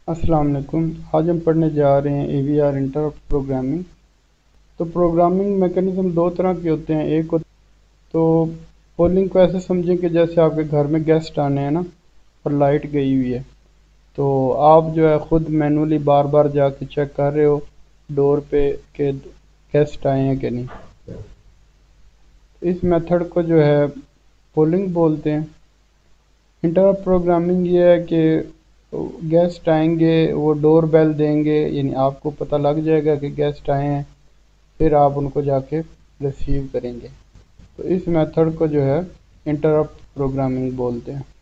السلام علیکم۔ آج ہم پڑھنے جا رہے ہیں A V R interrupt programming. تو پروگرامنگ میکانزم دو طرح کے ہوتے ہیں۔ ایک تو پولنگ کو ایسے سمجھیں کہ جیسے آپ کے گھر میں گیسٹ آنے ہیں نا، اور لائٹ گئی ہوئی ہے، تو آپ جو ہے خود مینولی بار بار جا کے چیک کر رہے ہو ڈور پہ کہ گیسٹ آئے ہیں کہ نہیں۔ اس میتھڈ کو جو ہے پولنگ بولتے ہیں۔ انٹرپٹ پروگرامنگ یہ ہے کہ گیسٹ آئیں گے، وہ ڈور بیل دیں گے، یعنی آپ کو پتہ لگ جائے گا کہ گیسٹ آئے ہیں، پھر آپ ان کو جا کے ریسیو کریں گے۔ تو اس میتھڈ کو جو ہے انٹرپٹ پروگرامنگ بولتے ہیں۔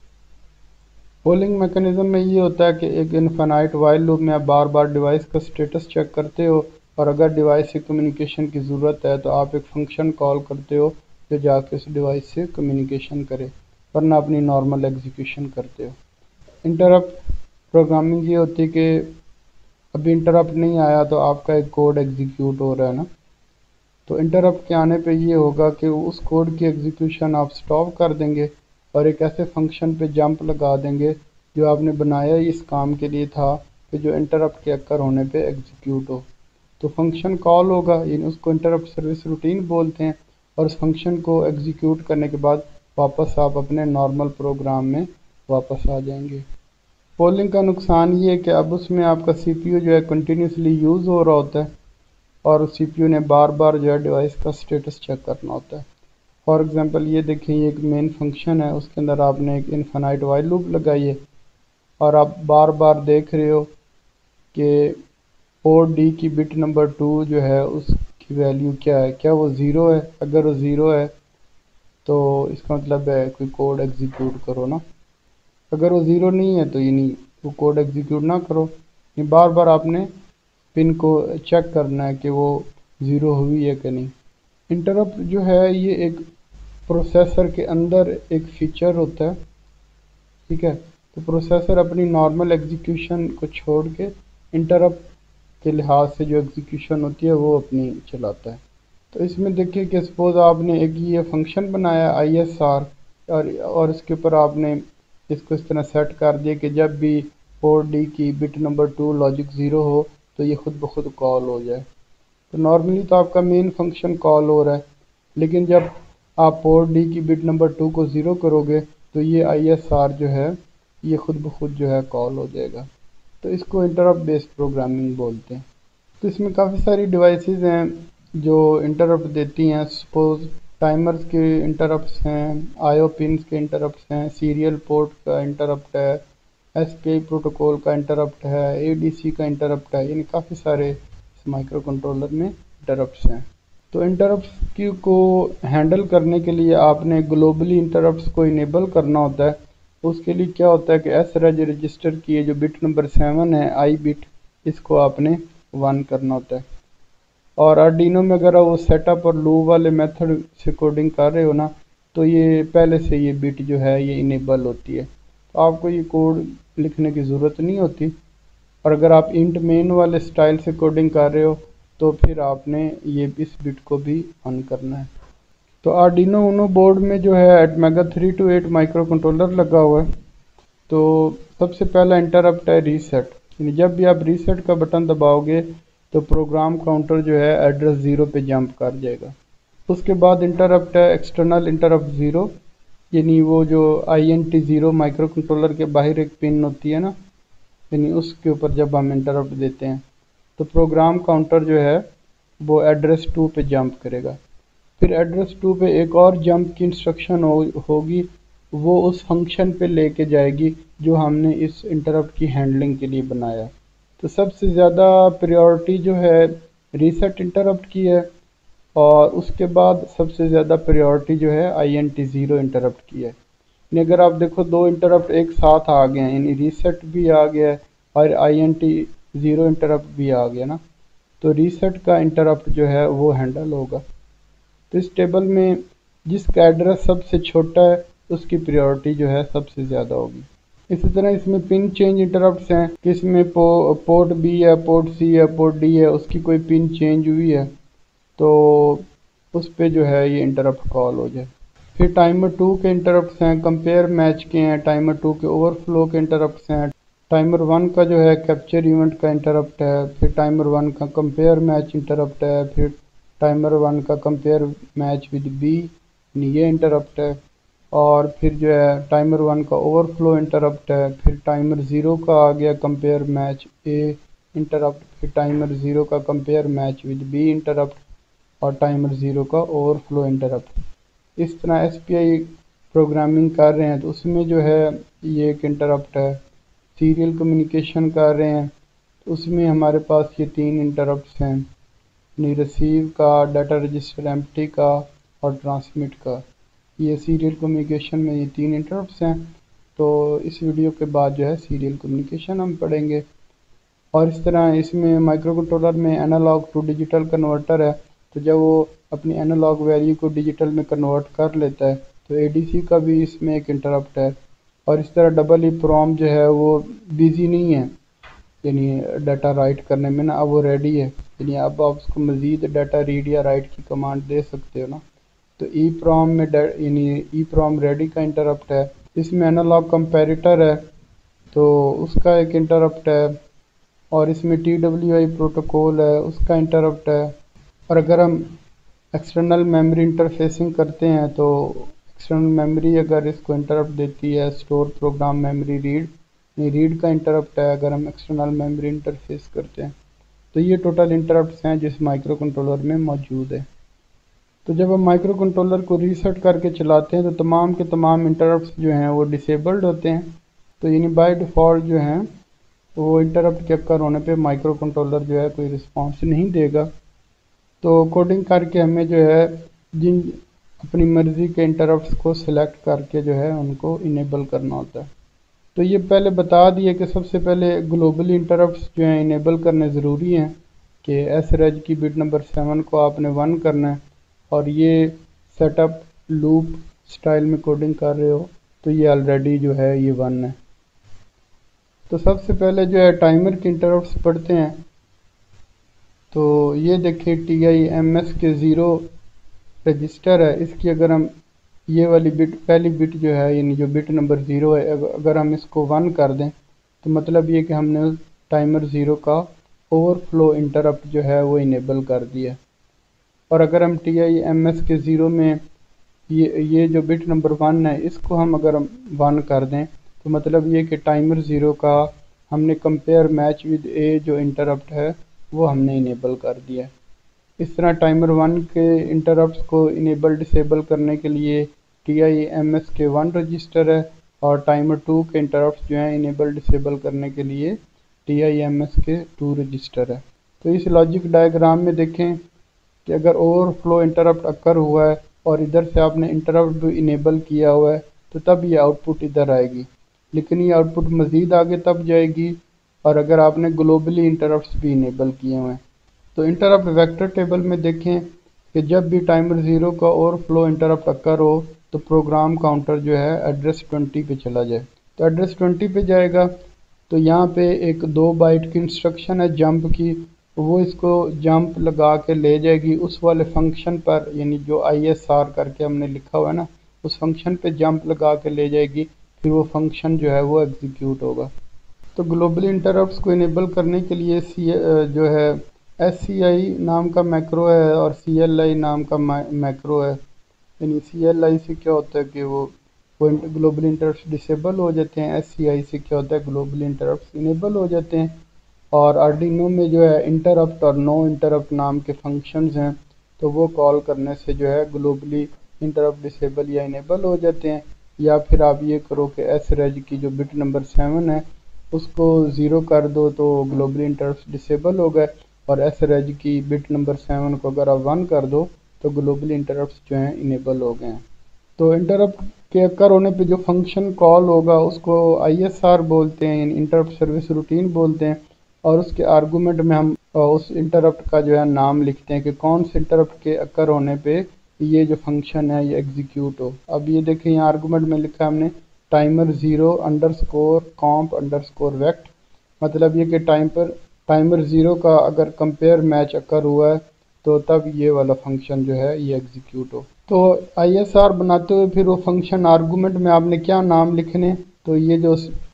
پولنگ میکانزم میں یہ ہوتا ہے کہ ایک انفینائٹ وائل لوپ میں آپ بار بار ڈیوائس کا سٹیٹس چیک کرتے ہو، اور اگر ڈیوائس سے کمیونیکیشن کی ضرورت ہے تو آپ ایک فنکشن کال کرتے ہو جو جا کے اس ڈیوائس سے کمیونیکیشن کرے، ورنہ اپنی نارمل ایگزیکیوشن کرتے ہو۔ انٹرپٹ پروگرامنگ یہ ہوتی ہے کہ ابھی انٹرپٹ نہیں آیا تو آپ کا ایک کوڈ ایگزیکیوٹ ہو رہا ہے نا، تو انٹرپٹ کے آنے پہ یہ ہوگا کہ اس کوڈ کی ایگزیکیوشن آپ سٹاپ کر دیں گے اور ایک ایسے فنکشن پہ جمپ لگا دیں گے جو آپ نے بنایا ہی اس کام کے لیے تھا کہ جو انٹرپٹ کے اکر ہونے پہ ایگزیکیوٹ ہو۔ تو فنکشن کال ہوگا، یعنی اس کو انٹرپٹ سروس روٹین بولتے ہیں، اور اس فنکشن کو ایگزیکیوٹ کرنے کے بعد واپس آپ اپنے نارمل پروگرام میں واپس آ جائیں گے۔ پولنگ کا نقصان یہ ہے کہ اب اس میں آپ کا سی پی یو جو ہے کنٹینیوسلی یوز ہو رہا ہوتا ہے، اور سی پی یو نے بار بار جو ہے ڈیوائس کا سٹیٹس چیک کرنا ہوتا ہے۔ فار ایگزامپل یہ دیکھیں، یہ ایک مین فنکشن ہے، اس کے اندر آپ نے ایک انفینائٹ وائل لوپ لگائی ہے، اور آپ بار بار دیکھ رہے ہو کہ پورٹ ڈی کی بٹ نمبر 2 جو ہے اس کی ویلیو کیا ہے، کیا وہ 0 ہے؟ اگر وہ 0 ہے تو اس کا مطلب ہے کوئی کوڈ ایگزیکیوٹ کرو نا، اگر وہ 0 نہیں ہے تو یعنی وہ کوڈ ایگزیکیوٹ نہ کرو۔ یہ بار بار آپ نے پن کو چیک کرنا ہے کہ وہ 0 ہوئی ہے کہ نہیں۔ انٹرپٹ جو ہے یہ ایک پروسیسر کے اندر ایک فیچر ہوتا ہے، ٹھیک ہے؟ تو پروسیسر اپنی نارمل ایگزیکیوشن کو چھوڑ کے انٹرپٹ کے لحاظ سے جو ایگزیکیوشن ہوتی ہے وہ اپنی چلاتا ہے۔ تو اس میں دیکھیں کہ سپوز آپ نے ایک یہ فنکشن بنایا آئی ایس آر، اور اس کے اوپر آپ نے اس کو اس طرح سیٹ کر دیا کہ جب بھی پورٹ ڈی کی بٹ نمبر 2 لاجک 0 ہو تو یہ خود بخود کال ہو جائے۔ تو نارملی تو آپ کا مین فنکشن کال ہو رہا ہے، لیکن جب آپ پورٹ ڈی کی بٹ نمبر 2 کو 0 کرو گے تو یہ آئی ایس آر جو ہے یہ خود بخود جو ہے کال ہو جائے گا۔ تو اس کو انٹرپٹ بیسڈ پروگرامنگ بولتے ہیں۔ تو اس میں کافی ساری ڈیوائسز ہیں جو انٹرپٹ دیتی ہیں۔ سپوز ٹائمرز کے انٹرپٹس ہیں، آئی او پنس کے انٹرپٹس ہیں، سیریل پورٹ کا انٹرپٹ ہے، ایس پی آئی پروٹوکول کا انٹرپٹ ہے، اے ڈی سی کا انٹرپٹ ہے، یعنی کافی سارے اس مائکرو کنٹرولر میں انٹرپٹس ہیں۔ تو انٹرپٹس کو ہینڈل کرنے کے لیے آپ نے گلوبلی انٹرپٹس کو انیبل کرنا ہوتا ہے۔ اس کے لیے کیا ہوتا ہے کہ ایس رج رجسٹر کی جو بٹ نمبر 7 ہے آئی بٹ، اس کو آپ نے 1 کرنا ہوتا ہے۔ اور آرڈینو میں اگر وہ سیٹ اپ اور لوپ والے میتھڈ سے کوڈنگ کر رہے ہو نا، تو یہ پہلے سے یہ بٹ جو ہے یہ انیبل ہوتی ہے، تو آپ کو یہ کوڈ لکھنے کی ضرورت نہیں ہوتی۔ اور اگر آپ انٹ مین والے سٹائل سے کوڈنگ کر رہے ہو تو پھر آپ نے یہ اس بٹ کو بھی آن کرنا ہے۔ تو آرڈینو اونو بورڈ میں جو ہے ایٹمیگا 328 مائکرو کنٹرولر لگا ہوا ہے۔ تو سب سے پہلا انٹرپٹ ہے ریسیٹ، یعنی جب بھی آپ ریسیٹ کا بٹن دباؤ گے تو پروگرام کاؤنٹر جو ہے ایڈریس 0 پہ جمپ کر جائے گا۔ اس کے بعد انٹرپٹ ہے ایکسٹرنل انٹرپٹ 0، یعنی وہ جو I N T 0 microcontroller کے باہر ایک پن ہوتی ہے نا، یعنی اس کے اوپر جب ہم انٹرپٹ دیتے ہیں تو پروگرام کاؤنٹر جو ہے وہ ایڈریس 2 پہ جمپ کرے گا۔ پھر ایڈریس 2 پہ ایک اور جمپ کی انسٹرکشن ہوگی، وہ اس فنکشن پہ لے کے جائے گی جو ہم نے اس انٹرپٹ کی ہینڈلنگ کے لیے بنایا۔ تو سب سے زیادہ پریورٹی جو ہے ریسیٹ انٹرپٹ کی ہے، اور اس کے بعد سب سے زیادہ پریورٹی جو ہے آئی این ٹی 0 انٹرپٹ کی ہے۔ یعنی اگر آپ دیکھو دو انٹرپٹ ایک ساتھ آ گئے ہیں، یعنی ریسیٹ بھی آ گیا ہے اور آئی این ٹی 0 انٹرپٹ بھی آ گیا نا، تو ریسیٹ کا انٹرپٹ جو ہے وہ ہینڈل ہوگا۔ تو اس ٹیبل میں جس کا ایڈریس سب سے چھوٹا ہے اس کی پریورٹی جو ہے سب سے زیادہ ہوگی۔ اسی طرح اس میں پن چینج انٹرپٹس ہیں کہ اس میں پورٹ بی ہے، پورٹ سی ہے، پورٹ ڈی ہے، اس کی کوئی پن چینج ہوئی ہے تو اس پہ جو ہے یہ انٹرپٹ کال ہو جائے۔ پھر ٹائمر 2 کے انٹرپٹس ہیں، کمپیئر میچ کے ہیں، ٹائمر 2 کے اوور فلو کے انٹرپٹس ہیں، टाइमर 1 का जो है कैप्चर इवेंट का इंटरप्ट है, फिर टाइमर 1 का कंपेयर मैच इंटरप्ट है, फिर टाइमर 1 का कंपेयर मैच विद बी, ये इंटरप्ट है। और फिर जो है टाइमर 1 का ओवरफ्लो इंटरप्ट है, फिर टाइमर 0 का आ गया कंपेयर मैच ए इंटरप्ट, फिर टाइमर 0 का compare match with B interrupt, और टाइमर 0 का ओवरफ्लो इंटरप्ट। इस तरह SPI प्रोग्रामिंग कर रहे हैं तो उसमें जो है ये एक इंटरप्ट है। सीरियल कम्युनिकेशन कर रहे हैं तो उसमें हमारे पास ये 3 इंटरप्ट्स हैं, यानी रिसीव का, डाटा रजिस्टर एम्प्टी का और ट्रांसमिट का। ये सीरियल कम्युनिकेशन में ये 3 इंटरप्ट्स हैं। तो इस वीडियो के बाद जो है सीरियल कम्युनिकेशन हम पढ़ेंगे। और इस तरह इसमें माइक्रो कंट्रोलर में एनालॉग टू डिजिटल कन्वर्टर है, तो जब वो अपनी एनालॉग वैल्यू को डिजिटल में कन्वर्ट कर लेता है तो ADC का भी इसमें एक इंटरप्ट है। और इस तरह डबल EEPROM जो है वो बिजी नहीं है, यानी डाटा राइट करने में ना, अब वो रेडी है, यानी अब आप उसको मज़ीद डाटा रीड या राइट की कमांड दे सकते हो ना। तो EEPROM में यानी EEPROM रेडी का इंटरप्ट है। इसमें एनालॉग कंपैरेटर है तो उसका एक इंटरप्ट है। और इसमें TWI प्रोटोकॉल है, उसका इंटरप्ट है। और अगर हम एक्सटर्नल मेमोरी इंटरफेसिंग करते हैं तो एक्सटर्नल मेमोरी अगर इसको इंटरप्ट देती है, स्टोर प्रोग्राम मेमोरी रीड का इंटरप्ट है अगर हम एक्सटर्नल मेमोरी इंटरफेस करते हैं। तो ये टोटल इंटरप्ट्स हैं जिस माइक्रो कंट्रोलर में मौजूद है। तो जब हम माइक्रो कंट्रोलर को रीसेट करके चलाते हैं तो तमाम के तमाम इंटरप्ट्स जो हैं वो डिसेबल्ड होते हैं। तो यानी बाय डिफ़ॉल्ट जो हैं वो इंटरप्ट के अक्कर होने पे माइक्रो कंट्रोलर जो है कोई रिस्पांस नहीं देगा। तो कोडिंग करके हमें जो है जिन अपनी मर्ज़ी के इंटरप्ट्स को सिलेक्ट करके जो है उनको इनेबल करना होता है। तो ये पहले बता दिए कि सबसे पहले ग्लोबली इंटरप्ट्स जो हैं इनेबल करने ज़रूरी हैं कि SREG की बिट नंबर 7 को आपने 1 करना है। और ये सेटअप लूप स्टाइल में कोडिंग कर रहे हो तो ये ऑलरेडी जो है ये 1 है। तो सबसे पहले जो है टाइमर के इंटरप्ट्स पढ़ते हैं। तो ये देखिए TIMS के 0 रजिस्टर है, इसकी अगर हम ये वाली बिट, पहली बिट जो है यानी जो बिट नंबर 0 है, अगर हम इसको 1 कर दें तो मतलब ये कि हमने टाइमर 0 का ओवरफ्लो इंटरप्ट जो है वो इनेबल कर दिया। और अगर हम TIMS के 0 में ये जो बिट नंबर 1 है इसको हम अगर 1 कर दें तो मतलब ये कि टाइमर 0 का हमने कंपेयर मैच विद ए जो इंटरप्ट है वो हमने इनेबल कर दिया। इस तरह टाइमर 1 के इंटरप्ट्स को इनेबल डिसेबल करने के लिए TIMS के 1 रजिस्टर है, और टाइमर 2 के इंटरप्ट्स जो हैं इनेबल डिसेबल करने के लिए TIMS के 2 रजिस्टर है। तो इस लॉजिक डायग्राम में देखें कि अगर ओवरफ्लो इंटरप्ट अकर हुआ है और इधर से आपने इंटरप्ट भी इनेबल किया हुआ है तो तब ये आउटपुट इधर आएगी, लेकिन ये आउटपुट मज़ीद आगे तब जाएगी और अगर आपने ग्लोबली इंटरप्ट्स भी इनेबल किए हुए हैं। तो इंटरप्ट वेक्टर टेबल में देखें कि जब भी टाइमर 0 का ओवरफ्लो इंटरप्ट अकर हो तो प्रोग्राम काउंटर जो है एड्रेस 20 पे चला जाए। तो एड्रेस 20 पे जाएगा तो यहाँ पे एक 2 बाइट की इंस्ट्रक्शन है जंप की, वो इसको जंप लगा के ले जाएगी उस वाले फंक्शन पर, यानी जो ISR करके हमने लिखा हुआ है ना, उस फंक्शन पे जंप लगा के ले जाएगी, फिर वो फंक्शन जो है वो एग्जीक्यूट होगा। तो ग्लोबली इंटरप्ट्स को इनेबल करने के लिए जो है SCI नाम का मैक्रो है और CLI नाम का मैक्रो है। यानी CLI से क्या होता है कि वो ग्लोबली इंटरप्ट्स डिसेबल हो जाते हैं, SCI से क्या होता है ग्लोबली इंटरप्ट्स इनेबल हो जाते हैं। और आर्डिनो में जो है इंटरप्ट और नो इंटरप्ट नाम के फंक्शंस हैं, तो वो कॉल करने से जो है ग्लोबली इंटरप्ट डिसेबल या इनेबल हो जाते हैं। या फिर आप ये करो कि SREG की जो बिट नंबर 7 है उसको 0 कर दो तो ग्लोबली इंटरप्ट डिसेबल हो गए, और SREG की बिट नंबर 7 को अगर आप 1 कर दो तो ग्लोबली इंटरप्ट जो हैं इनेबल हो गए हैं। तो इंटरप्ट के अकर होने पे जो फंक्शन कॉल होगा उसको ISR बोलते हैं, यानी इंटरप्ट सर्विस रूटीन बोलते हैं। और उसके आर्गूमेंट में हम उस इंटरप्ट का जो है नाम लिखते हैं कि कौन से इंटरप्ट के अकर होने पे ये जो फंक्शन है ये एग्जीक्यूट हो। अब ये देखें यहाँ आर्गूमेंट में लिखा है हमने timer 0 underscore comp underscore vect, मतलब ये कि टाइमर 0 का अगर कंपेयर मैच अकर हुआ है तो तब ये वाला फंक्शन जो है ये एग्जीक्यूट हो। तो ISR बनाते हुए फिर वो फंक्शन आर्गूमेंट में आपने क्या नाम लिखने, तो ये जो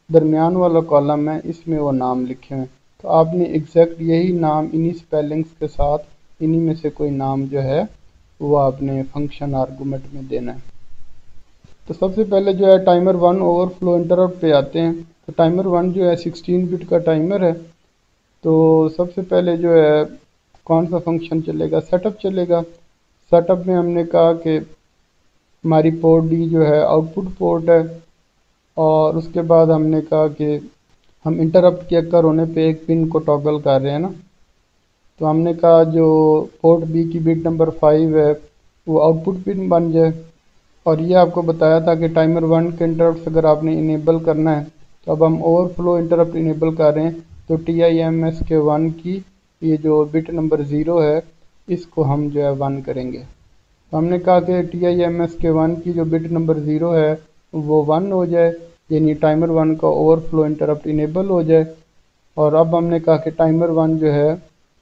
درمیان والا کالم ہے اس میں وہ نام لکھے ہوئے ہیں، تو آپ نے ایگزیکٹ یہی نام انہی سپیلنگز کے ساتھ انہی میں سے کوئی نام جو ہے وہ آپ نے فنکشن آرگومنٹ میں دینا ہے۔ تو سب سے پہلے جو ہے ٹائمر 1 اوور فلو انٹرپٹ پہ آتے ہیں۔ تو ٹائمر 1 جو ہے 16 بٹ کا ٹائمر ہے، تو سب سے پہلے جو ہے کون سا فنکشن چلے گا، سیٹ اپ چلے گا۔ سیٹ اپ میں ہم نے کہا کہ ہماری پورٹ ڈی جو ہے آؤٹ پٹ پورٹ ہے، اور اس کے بعد ہم نے کہا کہ ہم انٹرپٹ کے اکر ہونے پہ ایک پن کو ٹاگل کر رہے ہیں نا، تو ہم نے کہا جو پورٹ بی کی بٹ نمبر 5 ہے وہ آؤٹ پٹ پن بن جائے، اور یہ آپ کو بتایا تھا کہ ٹائمر 1 کے انٹرپٹ اگر آپ نے انیبل کرنا ہے تو اب ہم اوور فلو انٹرپٹ انیبل کر رہے ہیں، تو ٹی آئی ایم ایس کے 1 کی یہ جو بٹ نمبر 0 ہے اس کو ہم جو ہے 1 کریں گے۔ تو ہم نے کہا کہ ٹی آئی ایم ایس کے 1 کی جو بٹ نمبر 0 ہے وہ 1 ہو جائے، یعنی ٹائمر 1 کا اوور فلو انٹرپٹ انیبل ہو جائے۔ اور اب ہم نے کہا کہ ٹائمر 1 جو ہے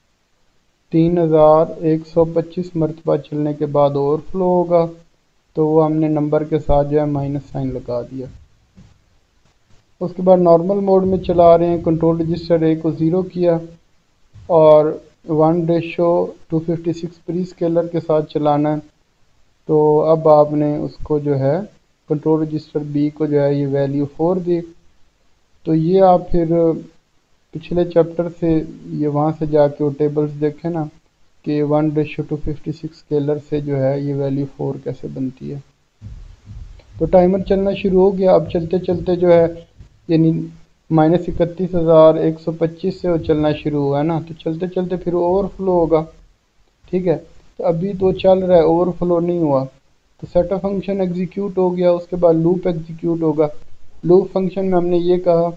3125 مرتبہ چلنے کے بعد اوور فلو ہوگا، تو وہ ہم نے نمبر کے ساتھ جو ہے مائنس سائن لگا دیا۔ اس کے بعد نارمل موڈ میں چلا رہے ہیں، کنٹرول رجسٹر اے کو 0 کیا اور 1:256 پری اسکیلر کے ساتھ چلانا ہے، تو اب آپ نے اس کو جو ہے کنٹرول رجسٹر بی کو جو ہے یہ ویلیو 4 دی۔ تو یہ آپ پھر پچھلے چیپٹر سے یہ وہاں سے جا کے وہ ٹیبلز دیکھیں نا کہ 1:256 اسکیلر سے جو ہے یہ ویلیو 4 کیسے بنتی ہے۔ تو ٹائمر چلنا شروع ہو گیا، اب چلتے چلتے جو ہے یعنی -31125 سے وہ چلنا شروع ہوا ہے نا، تو چلتے چلتے پھر اوور فلو ہوگا، ٹھیک ہے۔ تو ابھی تو چل رہا ہے، اوور فلو نہیں ہوا، تو سیٹ اپ فنکشن ایگزیکیوٹ ہو گیا، اس کے بعد لوپ ایگزیکیوٹ ہوگا۔ لوپ فنکشن میں ہم نے یہ کہا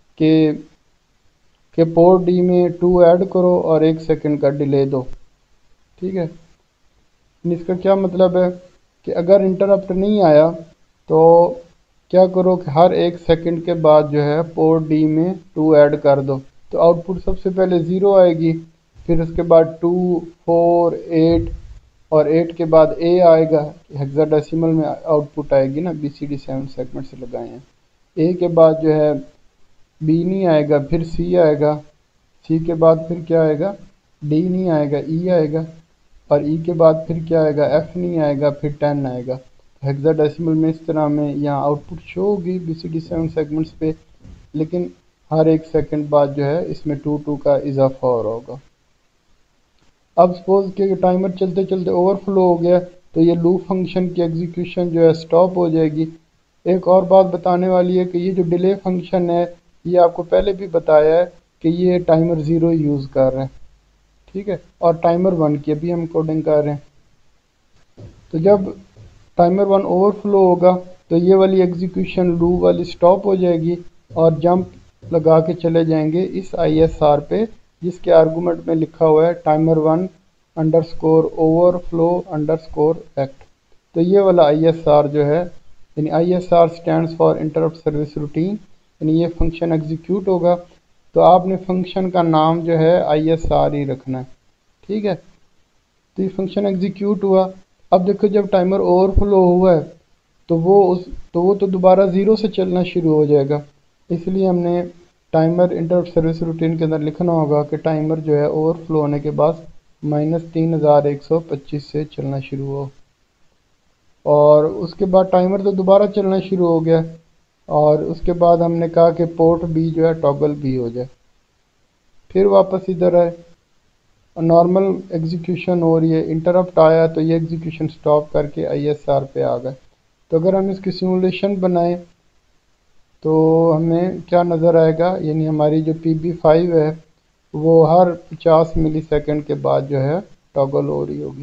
کہ پورٹ ڈی میں 2 ایڈ کرو اور 1 سیکنڈ کا ڈیلے دو، ٹھیک ہے۔ اس کا کیا مطلب ہے کہ اگر انٹرپٹ نہیں آیا تو کیا کرو کہ ہر 1 سیکنڈ کے بعد جو ہے پورٹ ڈی میں 2 ایڈ کر دو، تو آؤٹ پٹ سب سے پہلے 0 آئے گی، پھر اس کے بعد 2 4 8 اور 8 کے بعد اے آئے گا، ہیکسا ڈیسیمل میں آؤٹ پٹ آئے گی نا، بی سی ڈی 7 سیگمنٹ سے لگائے ہیں۔ اے کے بعد جو ہے بی نہیں آئے گا، پھر سی آئے گا، سی کے بعد پھر کیا آئے گا، ڈی نہیں آئے گا، ای آئے گا، اور ای کے بعد پھر کیا آئے گا، ایف نہیں آئے گا، پھر 10 آئے گا۔ ہیکسا ڈیسیمل میں اس طرح میں یہاں آؤٹ پٹ شو ہوگی بی سی ڈی 7 سیگمنٹس پہ، لیکن ہر 1 سیکنڈ بعد جو ہے اس میں 2 کا اضافہ ہو رہا ہوگا۔ اب سپوز کہ ٹائمر چلتے چلتے اوور فلو ہو گیا، تو یہ لوپ فنکشن کی ایگزیکیوشن جو ہے سٹاپ ہو جائے گی۔ ایک اور بات بتانے والی ہے کہ یہ جو ڈیلے فنکشن ہے یہ آپ کو پہلے بھی بتایا ہے کہ یہ ٹائمر 0 یوز کر رہے ہیں، ٹھیک ہے، اور ٹائمر 1 کی ابھی ہم کوڈنگ کر رہے ہیں۔ تو جب ٹائمر 1 اوور فلو ہوگا تو یہ والی ایگزیکیوشن لوپ والی سٹاپ ہو جائے گی اور جمپ لگا کے چلے جائیں گے اس آئی ایس آر پہ، جس کے آرگومنٹ میں لکھا ہوا ہے timer 1 underscore overflow underscore vect. تو یہ والا آئی ایس آر جو ہے، یعنی I S R stands for interrupt service routine, یعنی یہ فنکشن ایگزیکیوٹ ہوگا، تو آپ نے فنکشن کا نام جو ہے آئی ایس آر ہی رکھنا ہے، ٹھیک ہے۔ تو یہ فنکشن ایگزیکیوٹ ہوا، اب دیکھو جب ٹائمر اوور فلو ہوا ہے تو وہ تو دوبارہ 0 سے چلنا شروع ہو جائے گا، اس لیے ہم نے ٹائمر انٹرپٹ سروس روٹین کے اندر لکھنا ہوگا کہ ٹائمر جو ہے اوور فلو ہونے کے بعد -3125 سے چلنا شروع ہو، اور اس کے بعد ٹائمر تو دوبارہ چلنا شروع ہو گیا، اور اس کے بعد ہم نے کہا کہ پورٹ بی جو ہے ٹاگل بھی ہو جائے، پھر واپس ادھر آئے، نارمل ایگزیکیوشن ہو رہی ہے، انٹرپٹ آیا تو یہ ایگزیکیوشن سٹاپ کر کے آئی ایس آر پہ آ گئے۔ تو اگر ہم اس کی سیمولیشن بنائیں تو ہمیں کیا نظر آئے گا، یعنی ہماری جو پی بی 5 ہے وہ ہر 50 ملی سیکنڈ کے بعد جو ہے ٹاگل ہو رہی ہوگی۔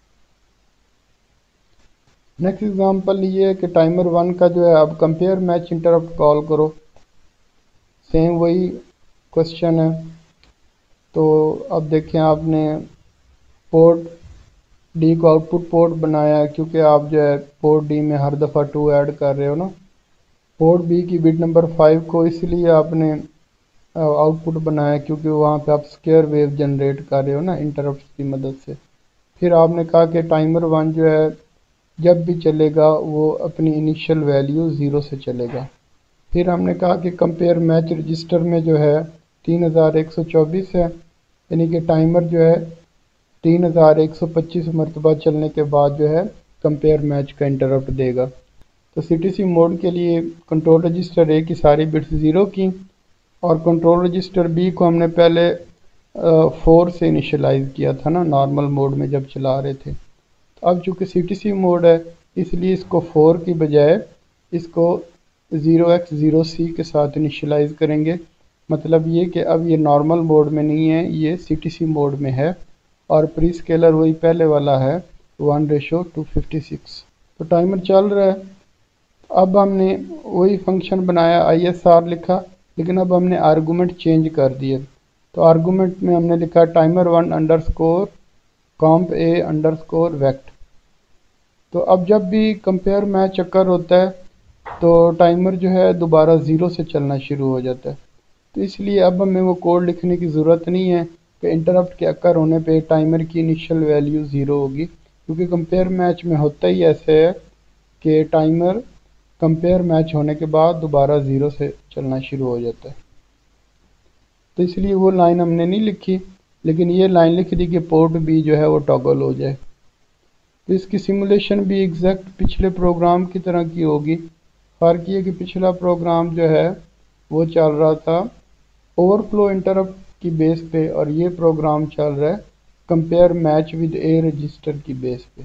نیکسٹ ایگزامپل یہ ہے کہ ٹائمر 1 کا جو ہے اب کمپیئر میچ انٹرپٹ کال کرو، سیم وہی کوشچن ہے۔ تو اب دیکھیں آپ نے پورٹ ڈی کو آؤٹ پٹ پورٹ بنایا ہے، کیونکہ آپ جو ہے پورٹ ڈی میں ہر دفعہ 2 ایڈ کر رہے ہو نا۔ پورٹ بی کی بٹ نمبر 5 کو اس لیے آپ نے آؤٹ پٹ بنایا کیونکہ وہاں پہ آپ اسکیئر ویو جنریٹ کر رہے ہو نا انٹرپٹ کی مدد سے۔ پھر آپ نے کہا کہ ٹائمر 1 جو ہے جب بھی چلے گا وہ اپنی انیشیل ویلیو 0 سے چلے گا، پھر ہم نے کہا کہ کمپیئر میچ رجسٹر میں جو ہے 3124 ہے، یعنی کہ ٹائمر جو ہے 3125 مرتبہ چلنے کے بعد جو ہے کمپیئر میچ کا انٹرپٹ دے گا۔ تو سی ٹی سی موڈ کے لیے کنٹرول رجسٹر اے کی ساری بٹس 0 کی، اور کنٹرول رجسٹر بی کو ہم نے پہلے 4 سے انیشلائز کیا تھا نا، نارمل موڈ میں جب چلا رہے تھے۔ اب چونکہ سی ٹی سی موڈ ہے اس لیے اس کو 4 کی بجائے اس کو 0x0C کے ساتھ انیشلائز کریں گے۔ مطلب یہ کہ اب یہ نارمل موڈ میں نہیں ہے، یہ سی ٹی سی موڈ میں ہے، اور پری اسکیلر وہی پہلے والا ہے 1:256۔ تو ٹائمر چل رہا ہے۔ اب ہم نے وہی فنکشن بنایا، ISR لکھا، لیکن اب ہم نے آرگومنٹ چینج کر دیے۔ تو آرگومنٹ میں ہم نے لکھا timer1_comp_a_vect۔ تو اب جب بھی کمپیئر میچ اکر ہوتا ہے تو ٹائمر جو ہے دوبارہ 0 سے چلنا شروع ہو جاتا ہے۔ تو اس لیے اب ہمیں وہ کوڈ لکھنے کی ضرورت نہیں ہے کہ انٹرپٹ کے اکر ہونے پہ ٹائمر کی انیشل ویلیو 0 ہوگی، کیونکہ کمپیئر میچ میں ہوتا ہی ایسے ہے کہ ٹائمر کمپیئر میچ ہونے کے بعد دوبارہ 0 سے چلنا شروع ہو جاتا ہے۔ تو اس لیے وہ لائن ہم نے نہیں لکھی، لیکن یہ لائن لکھ دی کہ پورٹ بی جو ہے وہ ٹاگل ہو جائے۔ تو اس کی سیمولیشن بھی ایگزیکٹ پچھلے پروگرام کی طرح کی ہوگی۔ فرق یہ کہ پچھلا پروگرام جو ہے وہ چل رہا تھا اوور فلو انٹرپٹ کی بیس پہ، اور یہ پروگرام چل رہا ہے compare match with A register کی بیس پہ۔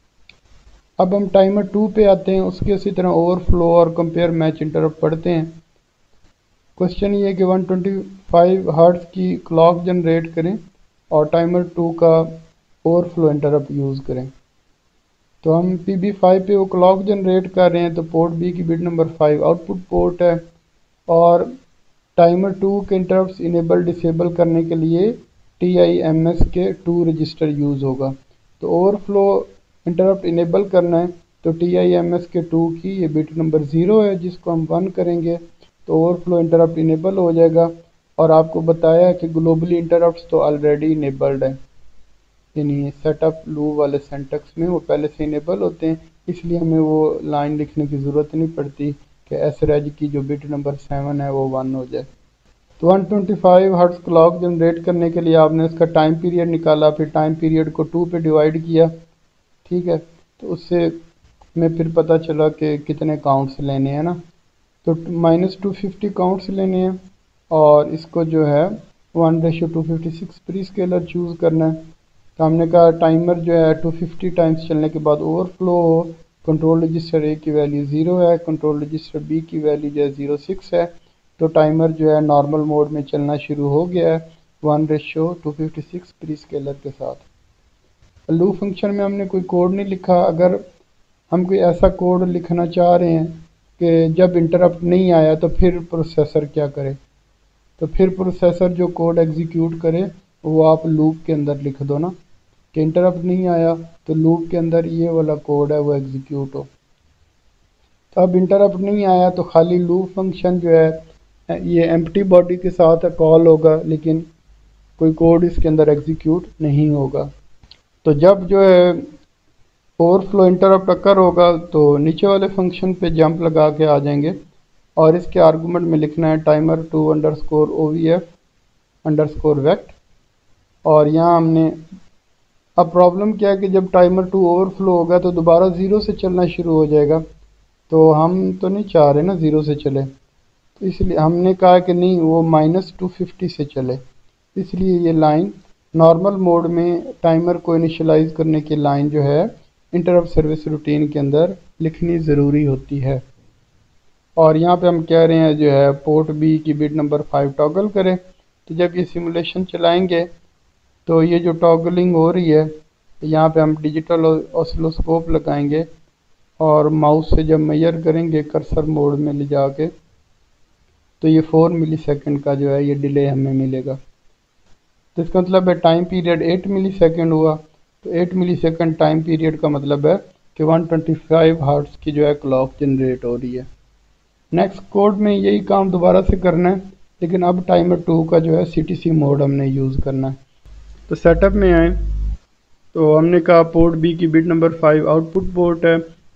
اب ہم ٹائمر 2 پہ آتے ہیں، اس کے اسی طرح اوور فلو اور کمپیئر میچ انٹرپٹ پڑھتے ہیں۔ کوشچن یہ ہے کہ 125 ہرٹز کی کلاک جنریٹ کریں اور ٹائمر 2 کا اوور فلو انٹرپٹ یوز کریں۔ تو ہم PB5 پہ وہ کلاک جنریٹ کر رہے ہیں، تو پورٹ بی کی bit number 5 output port ہے، اور ٹائمر 2 کے انٹرپٹس انیبل ڈسیبل کرنے کے لیے TIMS کے 2 رجسٹر یوز ہوگا۔ تو اوور فلو انٹرپٹ انیبل کرنا ہے تو TIMS کے 2 کی یہ بٹ نمبر 0 ہے، جس کو ہم 1 کریں گے تو اوور فلو انٹرپٹ انیبل ہو جائے گا۔ اور آپ کو بتایا کہ گلوبلی انٹرپٹس تو آلریڈی انیبلڈ ہیں، یعنی سیٹ اپ لوپ والے سینٹیکس میں وہ پہلے سے انیبل ہوتے ہیں، اس لیے ہمیں وہ لائن لکھنے کی ضرورت نہیں پڑتی کہ ایس ریج کی جو بٹ نمبر 7 ہے وہ 1 ہو جائے۔ تو 125 ہرٹز کلاک جنریٹ کرنے کے لیے آپ نے اس کا ٹائم پیریڈ نکالا، پھر ٹائم پیریڈ کو 2 پہ ڈیوائڈ کیا، ٹھیک ہے۔ تو اس سے میں پھر پتہ چلا کہ کتنے کاؤنٹس لینے ہیں نا، تو -250 کاؤنٹس لینے ہیں، اور اس کو جو ہے 1:256 پری اسکیلر چوز کرنا ہے۔ تو ہم نے کہا ٹائمر جو ہے 250 ٹائمز چلنے کے بعد اوور فلو ہو، کنٹرول رجسٹر اے کی ویلیو 0 ہے، کنٹرول رجسٹر بی کی ویلیو جو ہے 06 ہے، تو ٹائمر جو ہے نارمل موڈ میں چلنا شروع ہو گیا ہے 1:256 پری اسکیلر کے ساتھ۔ لوپ فنکشن میں ہم نے کوئی کوڈ نہیں لکھا۔ اگر ہم کوئی ایسا کوڈ لکھنا چاہ رہے ہیں کہ جب انٹرپٹ نہیں آیا تو پھر پروسیسر کیا کرے، تو پھر پروسیسر جو کوڈ ایگزیکیوٹ کرے وہ آپ لوپ کے اندر لکھ دو نا، کہ انٹرپٹ نہیں آیا تو لوپ کے اندر یہ والا کوڈ ہے وہ ایگزیکیوٹ ہو۔ تو اب انٹرپٹ نہیں آیا تو خالی لوپ فنکشن جو ہے یہ ایمپٹی باڈی کے ساتھ کال ہوگا، لیکن کوئی کوڈ اس کے اندر ایگزیکیوٹ نہیں ہوگا۔ تو جب جو ہے اوور فلو انٹرپٹ اکر ہوگا تو نیچے والے فنکشن پہ جمپ لگا کے آ جائیں گے، اور اس کے آرگومنٹ میں لکھنا ہے timer2_ovf_vect، اور یہاں ہم نے اب پرابلم کیا ہے کہ جب ٹائمر 2 اوور فلو ہوگا تو دوبارہ 0 سے چلنا شروع ہو جائے گا، تو ہم تو نہیں چاہ رہے نا 0 سے چلے، تو اس لیے ہم نے کہا کہ نہیں وہ -250 سے چلے۔ اس لیے یہ لائن نارمل موڈ میں ٹائمر کو انیشلائز کرنے کی لائن جو ہے انٹرپٹ سروس روٹین کے اندر لکھنی ضروری ہوتی ہے۔ اور یہاں پہ ہم کہہ رہے ہیں جو ہے پورٹ بی کی بٹ نمبر 5 ٹاگل کرے، تو جب یہ سیمولیشن چلائیں گے تو یہ جو ٹاگلنگ ہو رہی ہے یہاں پہ ہم ڈیجیٹل اوسلوسکوپ لگائیں گے، اور ماؤس سے جب میئر کریں گے کرسر موڈ میں لے جا کے تو یہ 4 ملی سیکنڈ کا جو ہے یہ ڈیلے ہمیں ملے گا۔ تو اس کا مطلب ہے ٹائم پیریڈ 8 ملی سیکنڈ ہوا، تو 8 ملی سیکنڈ ٹائم پیریڈ کا مطلب ہے کہ 125 ہرٹز کی جو ہے کلاک جنریٹ ہو رہی ہے۔ نیکسٹ کوڈ میں یہی کام دوبارہ سے کرنا ہے، لیکن اب ٹائمر 2 کا جو ہے CTC موڈ ہم نے یوز کرنا ہے۔ تو سیٹ اپ میں آئیں، تو ہم نے کہا پورٹ بی کی bit number 5 output port ہے،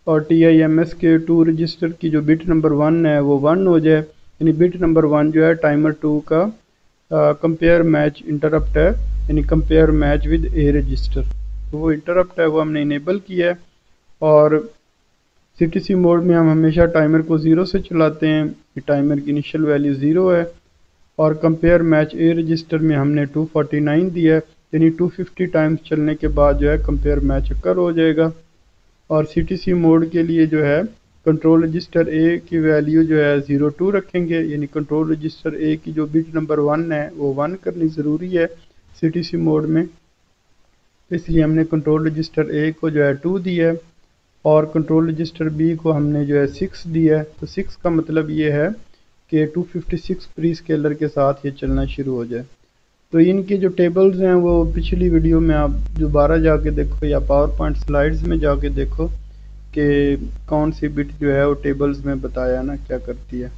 اور TIMS کے 2 رجسٹر کی جو بٹ نمبر 1 ہے وہ 1 ہو جائے، یعنی بٹ نمبر 1 جو ہے ٹائمر 2 کا کمپیئر میچ انٹرپٹ ہے، یعنی compare match with A register, تو وہ انٹرپٹ ہے وہ ہم نے انیبل کیا ہے۔ اور CTC موڈ میں ہم ہمیشہ ٹائمر کو 0 سے چلاتے ہیں، ٹائمر کی انیشل ویلیو 0 ہے، اور کمپیئر میچ اے رجسٹر میں ہم نے 249 دیا ہے، یعنی 250 ٹائمز چلنے کے بعد جو ہے کمپیئر میچ اکر ہو جائے گا۔ اور CTC موڈ کے لیے جو ہے کنٹرول رجسٹر اے کی ویلیو جو ہے 02 رکھیں گے، یعنی کنٹرول رجسٹر اے کی جو بٹ نمبر 1 ہے وہ 1 کرنی ضروری ہے CTC موڈ میں، اس لیے ہم نے کنٹرول رجسٹر اے کو جو ہے 2 دیا ہے، اور کنٹرول رجسٹر بی کو ہم نے جو ہے 6 دیا ہے۔ تو 6 کا مطلب یہ ہے کہ 256 پری اسکیلر کے ساتھ یہ چلنا شروع ہو جائے۔ تو ان کی جو ٹیبلز ہیں وہ پچھلی ویڈیو میں آپ دوبارہ جا کے دیکھو، یا پاور پوائنٹ سلائیڈز میں جا کے دیکھو کہ کون سی بٹ جو ہے وہ ٹیبلز میں بتایا نا کیا کرتی ہے۔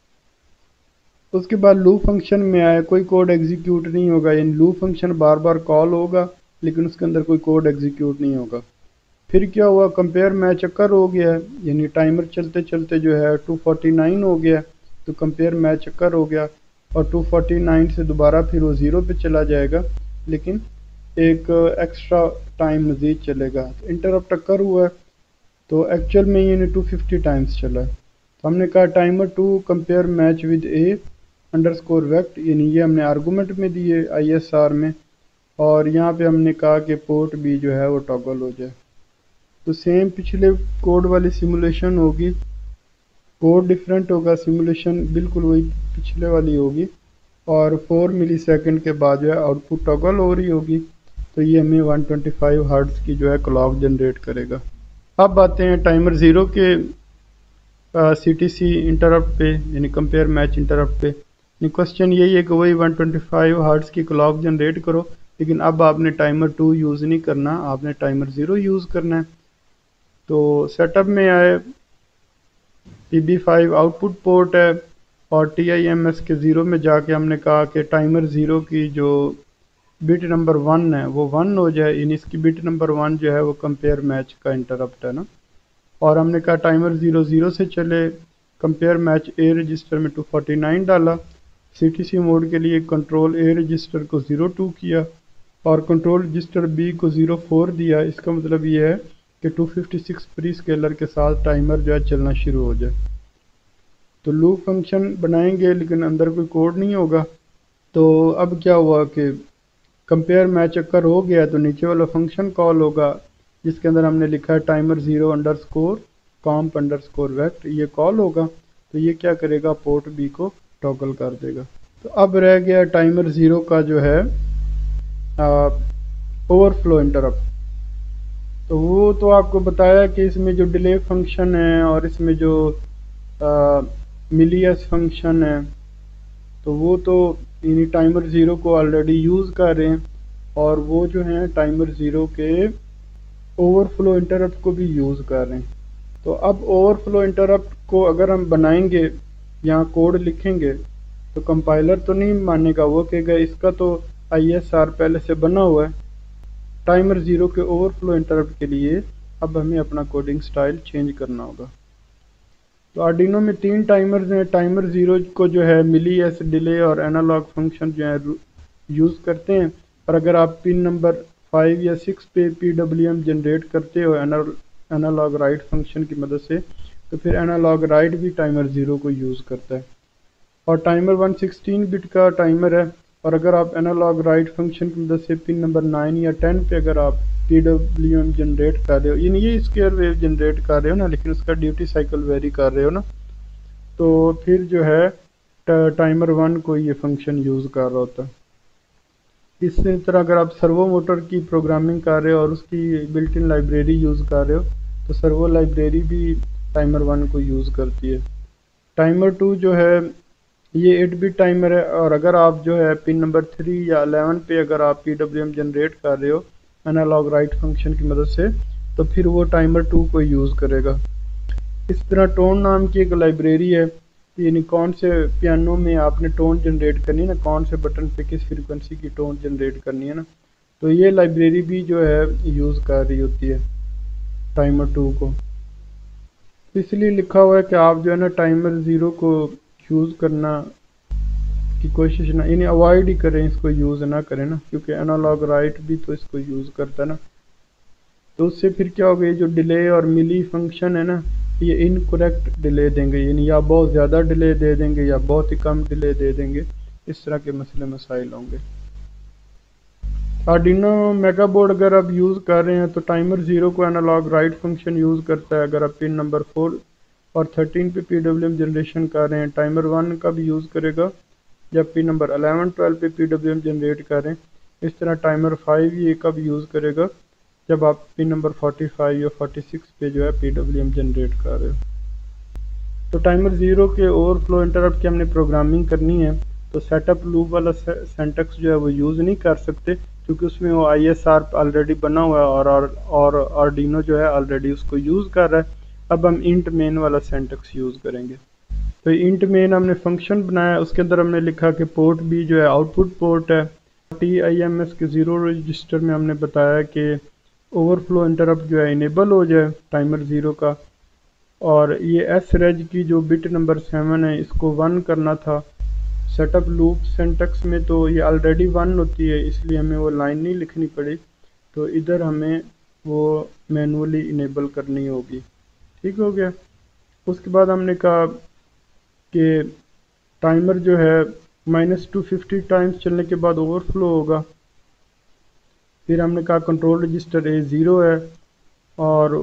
اس کے بعد لوپ فنکشن میں آئے، کوئی کوڈ ایگزیکیوٹ نہیں ہوگا، یعنی لوپ فنکشن بار بار کال ہوگا لیکن اس کے اندر کوئی کوڈ ایگزیکیوٹ نہیں ہوگا۔ پھر کیا ہوا، کمپیئر میچ اکر ہو گیا ہے، یعنی ٹائمر چلتے چلتے جو ہے 249 ہو گیا، تو کمپیئر میچ اکر ہو گیا، اور 249 سے دوبارہ پھر وہ 0 پہ چلا جائے گا، لیکن ایک ایکسٹرا ٹائم مزید چلے گا۔ انٹرپٹ اکر ہوا ہے تو ایکچوئل میں یعنی 250 ٹائمز چلا ہے، تو ہم نے کہا timer 2 compare match with A underscore vect, یعنی یہ ہم نے آرگومنٹ میں دیے ISR میں، اور یہاں پہ ہم نے کہا کہ پورٹ بھی جو ہے وہ ٹاگل ہو جائے۔ تو سیم پچھلے کوڈ والی سیمولیشن ہوگی، کوڈ ڈیفرنٹ ہوگا، سیمولیشن بالکل وہی پچھلے والی ہوگی، اور 4 ملی سیکنڈ کے بعد جو ہے آؤٹ پٹ ٹاگل ہو رہی ہوگی، تو یہ ہمیں 125 ہرٹز کی جو ہے کلاک جنریٹ کرے گا۔ اب آتے ہیں ٹائمر 0 کے CTC انٹرپٹ پہ، یعنی کمپیئر میچ انٹرپٹ پہ۔ کوشچن یہی ہے کہ وہی 125 ہرٹز کی کلاک جنریٹ کرو، لیکن اب آپ نے ٹائمر 2 یوز نہیں کرنا، آپ نے ٹائمر 0 یوز کرنا ہے۔ تو سیٹ اپ میں آئے، PB5 آؤٹ پٹ پورٹ ہے، اور TIMS کے 0 میں جا کے ہم نے کہا کہ ٹائمر 0 کی جو بٹ نمبر 1 ہے وہ 1 ہو جائے، یعنی اس کی بٹ نمبر 1 جو ہے وہ کمپیئر میچ کا انٹرپٹ ہے نا، اور ہم نے کہا ٹائمر 0 سے چلے، کمپیئر میچ اے رجسٹر میں 249 ڈالا، CTC موڈ کے لیے کنٹرول اے رجسٹر کو 02 کیا، اور کنٹرول رجسٹر بی کو 04 دیا۔ اس کا مطلب یہ ہے کہ 256 پری اسکیلر کے ساتھ ٹائمر جو ہے چلنا شروع ہو جائے۔ تو لوپ فنکشن بنائیں گے لیکن اندر کوئی کوڈ نہیں ہوگا۔ تو اب کیا ہوا کہ کمپیئر میچ اکر ہو گیا، تو نیچے والا فنکشن کال ہوگا جس کے اندر ہم نے لکھا ہے timer 0 underscore comp underscore vect, یہ کال ہوگا، تو یہ کیا کرے گا، پورٹ بی کو ٹاگل کر دے گا۔ تو اب رہ گیا ٹائمر 0 کا جو ہے اوور فلو انٹرپٹ۔ تو وہ تو آپ کو بتایا کہ اس میں جو ڈیلے فنکشن ہے اور اس میں جو ملی ایس فنکشن ہے، تو وہ تو یعنی ٹائمر 0 کو آلریڈی یوز کر رہے ہیں، اور وہ جو ہیں ٹائمر 0 کے اوور فلو انٹرپٹ کو بھی یوز کر رہے ہیں۔ تو اب اوور فلو انٹرپٹ کو اگر ہم بنائیں گے، یہاں کوڈ لکھیں گے، تو کمپائلر تو نہیں مانے گا، وہ کہے گا اس کا تو ISR پہلے سے بنا ہوا ہے۔ ٹائمر 0 کے اوور فلو انٹرپٹ کے لیے اب ہمیں اپنا کوڈنگ سٹائل چینج کرنا ہوگا۔ تو آرڈینو میں 3 ٹائمرز ہیں، ٹائمر 0 کو جو ہے ملی ایس ڈیلے اور انالاگ فنکشن جو ہے یوز کرتے ہیں، اور اگر آپ پن نمبر 5 یا 6 پہ PWM جنریٹ کرتے ہو انالاگ رائٹ فنکشن کی مدد سے، تو پھر انالاگ رائٹ بھی ٹائمر 0 کو یوز کرتا ہے۔ اور ٹائمر 116 بٹ کا ٹائمر ہے، اور اگر آپ انالاگ رائٹ فنکشن کی مدد سے پن نمبر 9 یا 10 پہ اگر آپ PWM جنریٹ کر رہے ہو، یعنی یہ اسکیئر ویو جنریٹ کر رہے ہو نا، لیکن اس کا ڈیوٹی سائیکل ویری کر رہے ہو نا، تو پھر جو ہے ٹائمر 1 کو یہ فنکشن یوز کر رہا ہوتا ہے۔ اس طرح اگر آپ سرو موٹر کی پروگرامنگ کر رہے ہو اور اس کی بلٹ ان لائبریری یوز کر رہے ہو، تو سرو لائبریری بھی ٹائمر 1 کو یوز کرتی ہے۔ ٹائمر 2 جو ہے یہ 8 بٹ ٹائمر ہے، اور اگر آپ جو ہے پن نمبر 3 یا 11 پہ اگر آپ PWM جنریٹ کر رہے ہو انالاگ رائٹ فنکشن کی مدد سے، تو پھر وہ ٹائمر 2 کو یوز کرے گا۔ اس طرح ٹون نام کی ایک لائبریری ہے، یعنی کون سے پیانو میں آپ نے ٹون جنریٹ کرنی ہے نا، کون سے بٹن پہ کس فریکوینسی کی ٹون جنریٹ کرنی ہے نا، تو یہ لائبریری بھی جو ہے یوز کر رہی ہوتی ہے ٹائمر 2 کو۔ اس لیے لکھا ہوا ہے کہ آپ جو ہے نا ٹائمر 0 کو یوز کرنا کی کوشش نہ، یعنی اوائڈ ہی کریں، اس کو یوز نہ کریں نا، کیونکہ انالوگ رائٹ بھی تو اس کو یوز کرتا ہے نا۔ تو اس سے پھر کیا ہوگا، یہ جو ڈیلے اور ملی فنکشن ہے نا، یہ انکریکٹ ڈیلے دیں گے، یعنی یا بہت زیادہ ڈیلے دے دیں گے یا بہت ہی کم ڈیلے دے دیں گے، اس طرح کے مسئلے مسائل ہوں گے۔ آرڈینو میگا بورڈ اگر آپ یوز کر رہے ہیں تو ٹائمر 0 کو انالوگ رائٹ فنکشن یوز کرتا ہے۔ اگر آپ پن نمبر 4 اور 13 پہ پی ڈبلیو ایم جنریشن کر رہے ہیں، ٹائمر 1 کا بھی یوز کرے گا جب پن نمبر 11 12 پہ پی ڈبلیو ایم جنریٹ کر رہے ہیں۔ اس طرح ٹائمر 5 یہ کا بھی یوز کرے گا جب آپ پن نمبر 45 یا 46 پہ جو ہے پی ڈبلیو ایم جنریٹ کر رہے ہو۔ تو ٹائمر 0 کے اوور فلو انٹرپٹ کی ہم نے پروگرامنگ کرنی ہے، تو سیٹ اپ لوپ والا سینٹیکس جو ہے وہ یوز نہیں کر سکتے، کیونکہ اس میں وہ آئی ایس آر آلریڈی بنا ہوا ہے اور آرڈینو جو ہے آلریڈی اس کو یوز کر رہا ہے۔ اب ہم انٹ مین والا سینٹیکس یوز کریں گے۔ تو انٹ مین ہم نے فنکشن بنایا، اس کے اندر ہم نے لکھا کہ پورٹ بھی جو ہے آؤٹ پٹ پورٹ ہے۔ T I M S K 0 register میں ہم نے بتایا کہ اوور فلو انٹرپٹ جو ہے انیبل ہو جائے ٹائمر 0 کا، اور یہ ایس ریج کی جو بٹ نمبر 7 ہے اس کو 1 کرنا تھا۔ سیٹ اپ لوپ سینٹیکس میں تو یہ آلریڈی 1 ہوتی ہے، اس لیے ہمیں وہ لائن نہیں لکھنی پڑی، تو ادھر ہمیں وہ مینولی انیبل کرنی ہوگی۔ ٹھیک ہو گیا۔ اس کے بعد ہم نے کہا کہ ٹائمر جو ہے -250 ٹائمز چلنے کے بعد اوور فلو ہوگا۔ پھر ہم نے کہا کنٹرول رجسٹر اے 0 ہے اور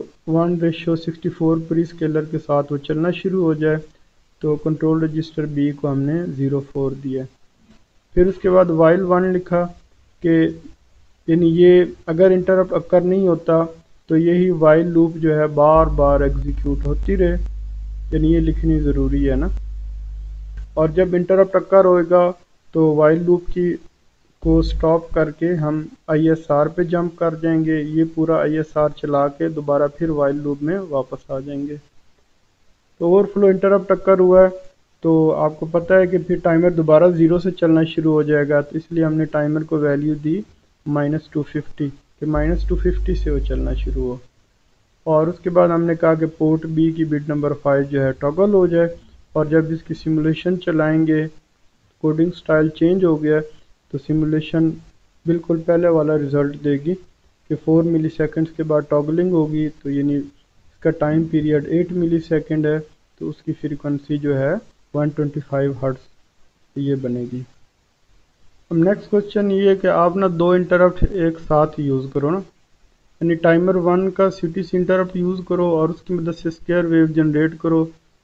1:64 پری اسکیلر کے ساتھ وہ چلنا شروع ہو جائے، تو کنٹرول رجسٹر بی کو ہم نے 04 دیا۔ پھر اس کے بعد وائل 1 لکھا کہ یعنی یہ اگر انٹرپٹ اکر نہیں ہوتا تو یہی وائل لوپ جو ہے بار بار ایگزیکیوٹ ہوتی رہے، یعنی یہ لکھنی ضروری ہے نا۔ اور جب انٹرپٹ اکر ہوئے گا تو وائل لوپ کی کو سٹاپ کر کے ہم آئی ایس آر پہ جمپ کر جائیں گے، یہ پورا آئی ایس آر چلا کے دوبارہ پھر وائل لوپ میں واپس آ جائیں گے۔ تو اوور فلو انٹرپٹ اکر ہوا ہے تو آپ کو پتہ ہے کہ پھر ٹائمر دوبارہ 0 سے چلنا شروع ہو جائے گا، تو اس لیے ہم نے ٹائمر کو ویلیو دی -250 کہ -250 سے وہ چلنا شروع ہو۔ اور اس کے بعد ہم نے کہا کہ پورٹ بی کی بٹ نمبر 5 جو ہے ٹاگل ہو جائے، اور جب اس کی سیمولیشن چلائیں گے، کوڈنگ سٹائل چینج ہو گیا تو سیمولیشن بالکل پہلے والا رزلٹ دے گی کہ 4 ملی سیکنڈز کے بعد ٹاگلنگ ہوگی، تو یعنی اس کا ٹائم پیریڈ 8 ملی سیکنڈ ہے، تو اس کی فریکوینسی جو ہے 125 ہرٹز یہ بنے گی۔ اب نیکسٹ کوشچن یہ ہے کہ آپ نا 2 انٹرپٹ ایک ساتھ یوز کرو نا، یعنی ٹائمر 1 کا C T C interrupt use کرو اور اس کی مدد سے اسکیئر ویو جنریٹ کرو،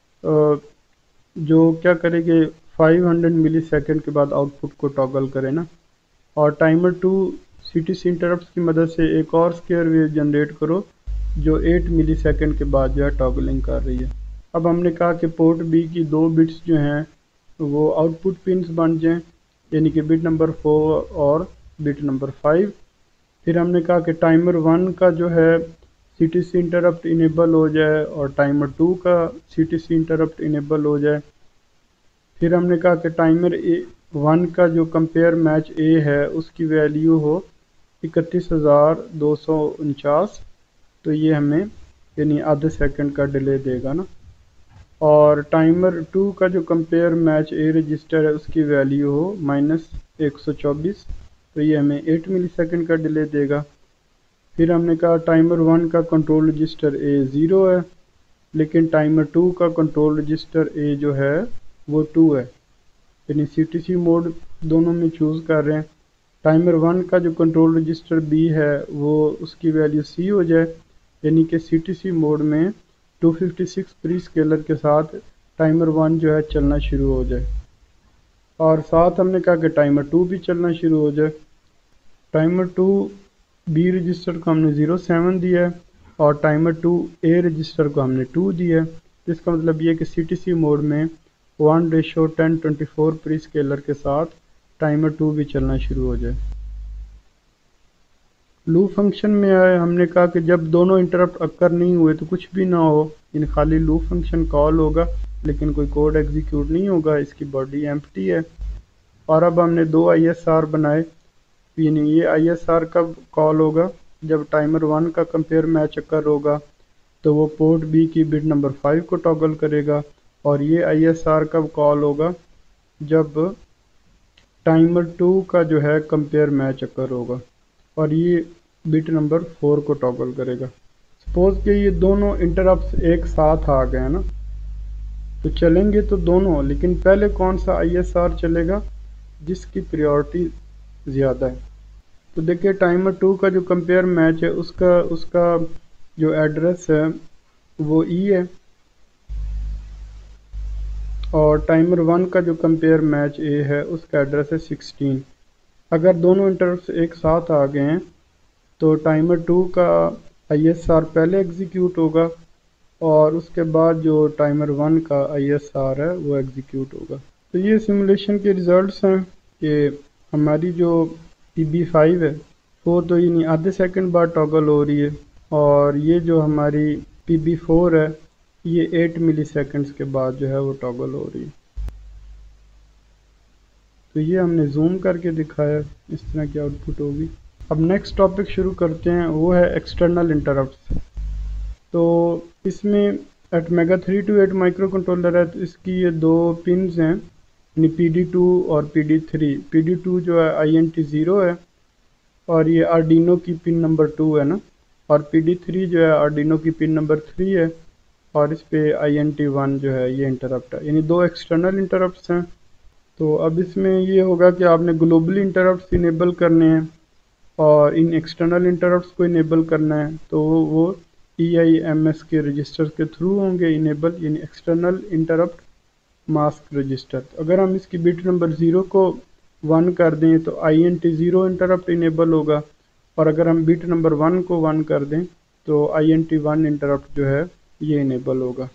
جو کیا کرے کہ 500 ملی سیکنڈ کے بعد آؤٹ پٹ کو ٹاگل کرے نا، اور timer 2 C T C interrupt کی مدد سے ایک اور اسکیئر ویو جنریٹ کرو جو 8 ملی سیکنڈ کے بعد جو ہے ٹاگلنگ کر رہی ہے۔ اب ہم نے کہا کہ پورٹ بی کی 2 بٹس جو ہیں وہ آؤٹ پٹ پنس بن جائیں، یعنی کہ بٹ نمبر 4 اور بٹ نمبر 5۔ پھر ہم نے کہا کہ ٹائمر 1 کا جو ہے C T C interrupt enable ہو جائے اور ٹائمر 2 کا C T C interrupt enable ہو جائے۔ پھر ہم نے کہا کہ ٹائمر 1 کا جو کمپیئر میچ اے ہے اس کی ویلیو ہو 31249، تو یہ ہمیں یعنی آدھے سیکنڈ کا ڈیلے دے گا نا۔ اور ٹائمر 2 کا جو کمپیئر میچ اے رجسٹر ہے اس کی ویلیو ہو -124، تو یہ ہمیں 8 ملی سیکنڈ کا ڈیلے دے گا۔ پھر ہم نے کہا ٹائمر 1 کا کنٹرول رجسٹر اے 0 ہے، لیکن ٹائمر 2 کا کنٹرول رجسٹر اے جو ہے وہ 2 ہے، یعنی سی ٹی سی موڈ دونوں میں چوز کر رہے ہیں۔ ٹائمر 1 کا جو کنٹرول رجسٹر بی ہے وہ اس کی ویلیو سی ہو جائے، یعنی کہ سی ٹی سی موڈ میں 256 پری اسکیلر کے ساتھ ٹائمر 1 جو ہے چلنا شروع ہو جائے، اور ساتھ ہم نے کہا کہ ٹائمر 2 بھی چلنا شروع ہو جائے۔ ٹائمر 2 بی رجسٹر کو ہم نے 07 دیا ہے اور ٹائمر 2 اے رجسٹر کو ہم نے 2 دیا ہے، جس کا مطلب یہ کہ سی ٹی سی موڈ میں 1:1024 پری اسکیلر کے ساتھ ٹائمر 2 بھی چلنا شروع ہو جائے۔ لوپ فنکشن میں آئے، ہم نے کہا کہ جب دونوں انٹرپٹ اکر نہیں ہوئے تو کچھ بھی نہ ہو، یعنی خالی لوپ فنکشن کال ہوگا لیکن کوئی کوڈ ایگزیکیوٹ نہیں ہوگا، اس کی باڈی ایمپٹی ہے۔ اور اب ہم نے 2 آئی ایس آر بنائے، یعنی یہ آئی ایس آر کب کال ہوگا جب ٹائمر 1 کا کمپیئر میچ اکر ہوگا تو وہ پورٹ بی کی بٹ نمبر 5 کو ٹاگل کرے گا، اور یہ ISR کب کال ہوگا؟ جب ٹائمر 2 کا جو ہے کمپیئر میچ اکر ہوگا، اور یہ بٹ نمبر 4 کو ٹاگل کرے گا۔ سپوز کہ یہ دونوں انٹرپٹس ایک ساتھ آ گئے ہیں نا، تو چلیں گے تو دونوں، لیکن پہلے کون سا ISR چلے گا؟ جس کی پریورٹی زیادہ ہے۔ تو دیکھیں ٹائمر 2 کا جو کمپیئر میچ ہے اس کا جو ایڈریس ہے وہ ای ہے، اور ٹائمر 1 کا جو کمپیئر میچ اے ہے اس کا ایڈریس ہے 16۔ اگر دونوں انٹرپٹس ایک ساتھ آ گئے ہیں تو ٹائمر 2 کا ISR پہلے ایگزیکیوٹ ہوگا، اور اس کے بعد جو ٹائمر 1 کا ISR ہے وہ ایگزیکیوٹ ہوگا۔ تو یہ سیمولیشن کے ریزلٹس ہیں کہ ہماری جو PB5 ہے وہ تو یعنی آدھے سیکنڈ بعد ٹاگل ہو رہی ہے، اور یہ جو ہماری PB4 ہے یہ 8 ملی سیکنڈز کے بعد جو ہے وہ ٹاگل ہو رہی ہے۔ تو یہ ہم نے زوم کر کے دکھایا اس طرح کی آؤٹ پٹ ہوگی۔ اب نیکسٹ ٹاپک شروع کرتے ہیں، وہ ہے ایکسٹرنل انٹرپٹس۔ تو اس میں میگا 328 مائکرو کنٹرولر ہے، تو اس کی یہ دو پنز ہیں، یعنی PD2 اور PD3۔ PD2 جو ہے INT0 ہے، اور یہ آرڈینو کی پن نمبر 2 ہے نا، اور PD3 جو ہے آرڈینو کی پن نمبر 3 ہے، اور اس پہ INT1 جو ہے یہ انٹرپٹ ہے، یعنی دو ایکسٹرنل انٹرپٹس ہیں۔ تو اب اس میں یہ ہوگا کہ آپ نے گلوبلی انٹرپٹس انیبل کرنے ہیں، اور ان ایکسٹرنل انٹرپٹس کو انیبل کرنا ہے تو وہ EIMS کے رجسٹر کے تھرو ہوں گے انیبل، یعنی ایکسٹرنل انٹرپٹ ماسک رجسٹر۔ اگر ہم اس کی بٹ نمبر 0 کو 1 کر دیں تو INT0 انٹرپٹ انیبل ہوگا، اور اگر ہم بٹ نمبر 1 کو 1 کر دیں تو INT1 انٹرپٹ جو ہے یہ انیبل ہوگا۔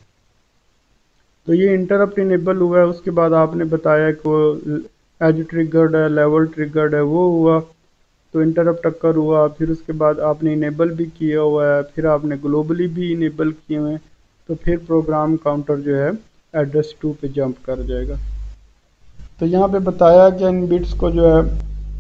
تو یہ انٹرپٹ انیبل ہوا ہے، اس کے بعد آپ نے بتایا کہ وہ ایج ٹریگرڈ ہے، لیول ٹریگرڈ ہے، وہ ہوا تو انٹرپٹ اکر ہوا۔ پھر اس کے بعد آپ نے انیبل بھی کیا ہوا ہے، پھر آپ نے گلوبلی بھی انیبل کیے ہوئے ہیں، تو پھر پروگرام کاؤنٹر جو ہے ایڈریس 2 پہ جمپ کر جائے گا۔ تو یہاں پہ بتایا کہ ان بٹس کو جو ہے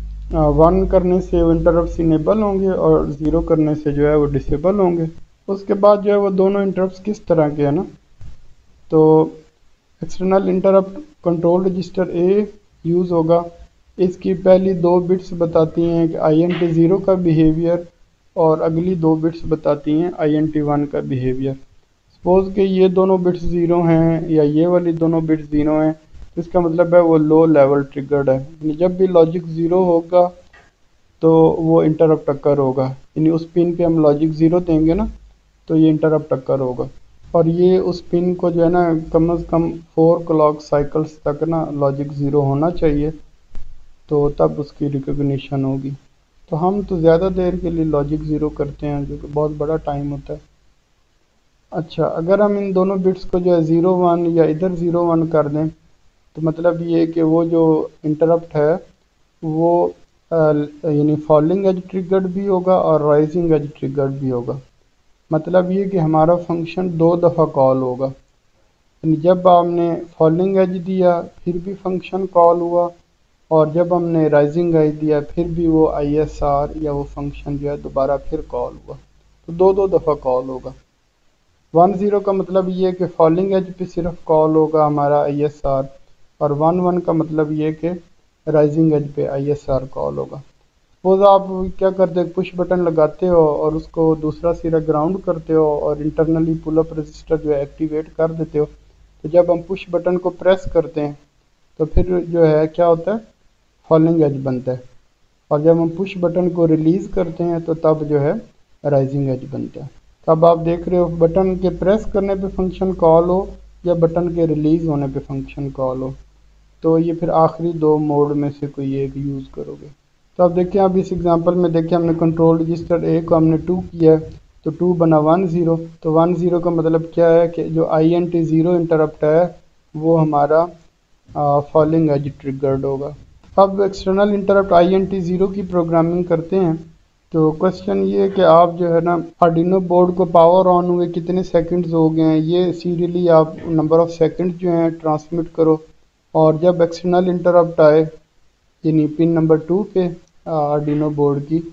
1 کرنے سے وہ انٹرپٹس انیبل ہوں گے، اور 0 کرنے سے جو ہے وہ ڈسیبل ہوں گے۔ اس کے بعد جو ہے وہ دونوں انٹرپٹس کس طرح کے ہیں نا، تو external interrupt control register A use ہوگا۔ اس کی پہلی 2 بٹس بتاتی ہیں کہ INT0 کا بیہیویئر، اور اگلی 2 بٹس بتاتی ہیں INT1 کا بیہیویئر۔ سپوز کہ یہ دونوں بٹس 0 ہیں یا یہ والی دونوں بٹس 0 ہیں، تو اس کا مطلب ہے وہ لو لیول ٹریگرڈ ہے، یعنی جب بھی لاجک 0 ہوگا تو وہ انٹرپٹ اکر ہوگا، یعنی اس پن پہ ہم لاجک 0 دیں گے نا تو یہ انٹرپٹ اکر ہوگا، اور یہ اس پن کو جو ہے نا کم از کم 4 کلاک سائیکلز تک نا لاجک 0 ہونا چاہیے، تو تب اس کی ریکگنیشن ہوگی۔ تو ہم تو زیادہ دیر کے لیے لاجک 0 کرتے ہیں، جو کہ بہت بڑا ٹائم ہوتا ہے۔ اچھا، اگر ہم ان دونوں بٹس کو جو ہے 0 1 یا ادھر 0 1 کر دیں تو مطلب یہ کہ وہ جو انٹرپٹ ہے وہ یعنی فالنگ ایج ٹریگرڈ بھی ہوگا اور رائزنگ ایج ٹریگرڈ بھی ہوگا۔ مطلب یہ کہ ہمارا فنکشن 2 دفعہ کال ہوگا، یعنی جب آپ نے فالنگ ایج دیا پھر بھی فنکشن کال ہوا، اور جب ہم نے رائزنگ ایج دیا پھر بھی وہ ISR یا وہ فنکشن جو ہے دوبارہ پھر کال ہوا، تو 2 دفعہ کال ہوگا۔ 1 0 کا مطلب یہ کہ فالنگ ایج پہ صرف کال ہوگا ہمارا ISR، اور 1 1 کا مطلب یہ کہ رائزنگ ایج پہ ISR کال ہوگا۔ سپوز آپ کیا کرتے، پش بٹن لگاتے ہو اور اس کو دوسرا سرا گراؤنڈ کرتے ہو، اور انٹرنلی پل اپ رجسٹر جو ہے ایکٹیویٹ کر دیتے ہو، تو جب ہم پش بٹن کو پریس کرتے ہیں تو پھر جو ہے کیا ہوتا ہے، فالنگ ایج بنتا ہے، اور جب ہم پش بٹن کو ریلیز کرتے ہیں تو تب جو ہے رائزنگ ایج بنتا ہے۔ تب آپ دیکھ رہے ہو بٹن کے پریس کرنے پہ فنکشن کال ہو یا بٹن کے ریلیز ہونے پہ فنکشن کال ہو، تو یہ پھر آخری 2 موڈ میں سے کوئی ایک یوز کرو گے۔ تو اب دیکھیں، اب اس ایگزامپل میں دیکھیں ہم نے کنٹرول رجسٹر اے کو ہم نے 2 کیا ہے، تو 2 بنا 1 0، تو 1 0 کا مطلب کیا ہے کہ جو INT0 انٹرپٹ ہے وہ ہمارا فالنگ ایج ٹریگرڈ ہوگا۔ اب ایکسٹرنل انٹرپٹ INT0 کی پروگرامنگ کرتے ہیں، تو کوشچن یہ ہے کہ آپ جو ہے نا آرڈینو بورڈ کو پاور آن ہوئے کتنے سیکنڈز ہو گئے ہیں، یہ سیریلی آپ نمبر آف سیکنڈ جو ہیں ٹرانسمٹ کرو، اور جب ایکسٹرنل انٹرپٹ آئے یعنی پن نمبر 2 پہ آرڈینو بورڈ کی،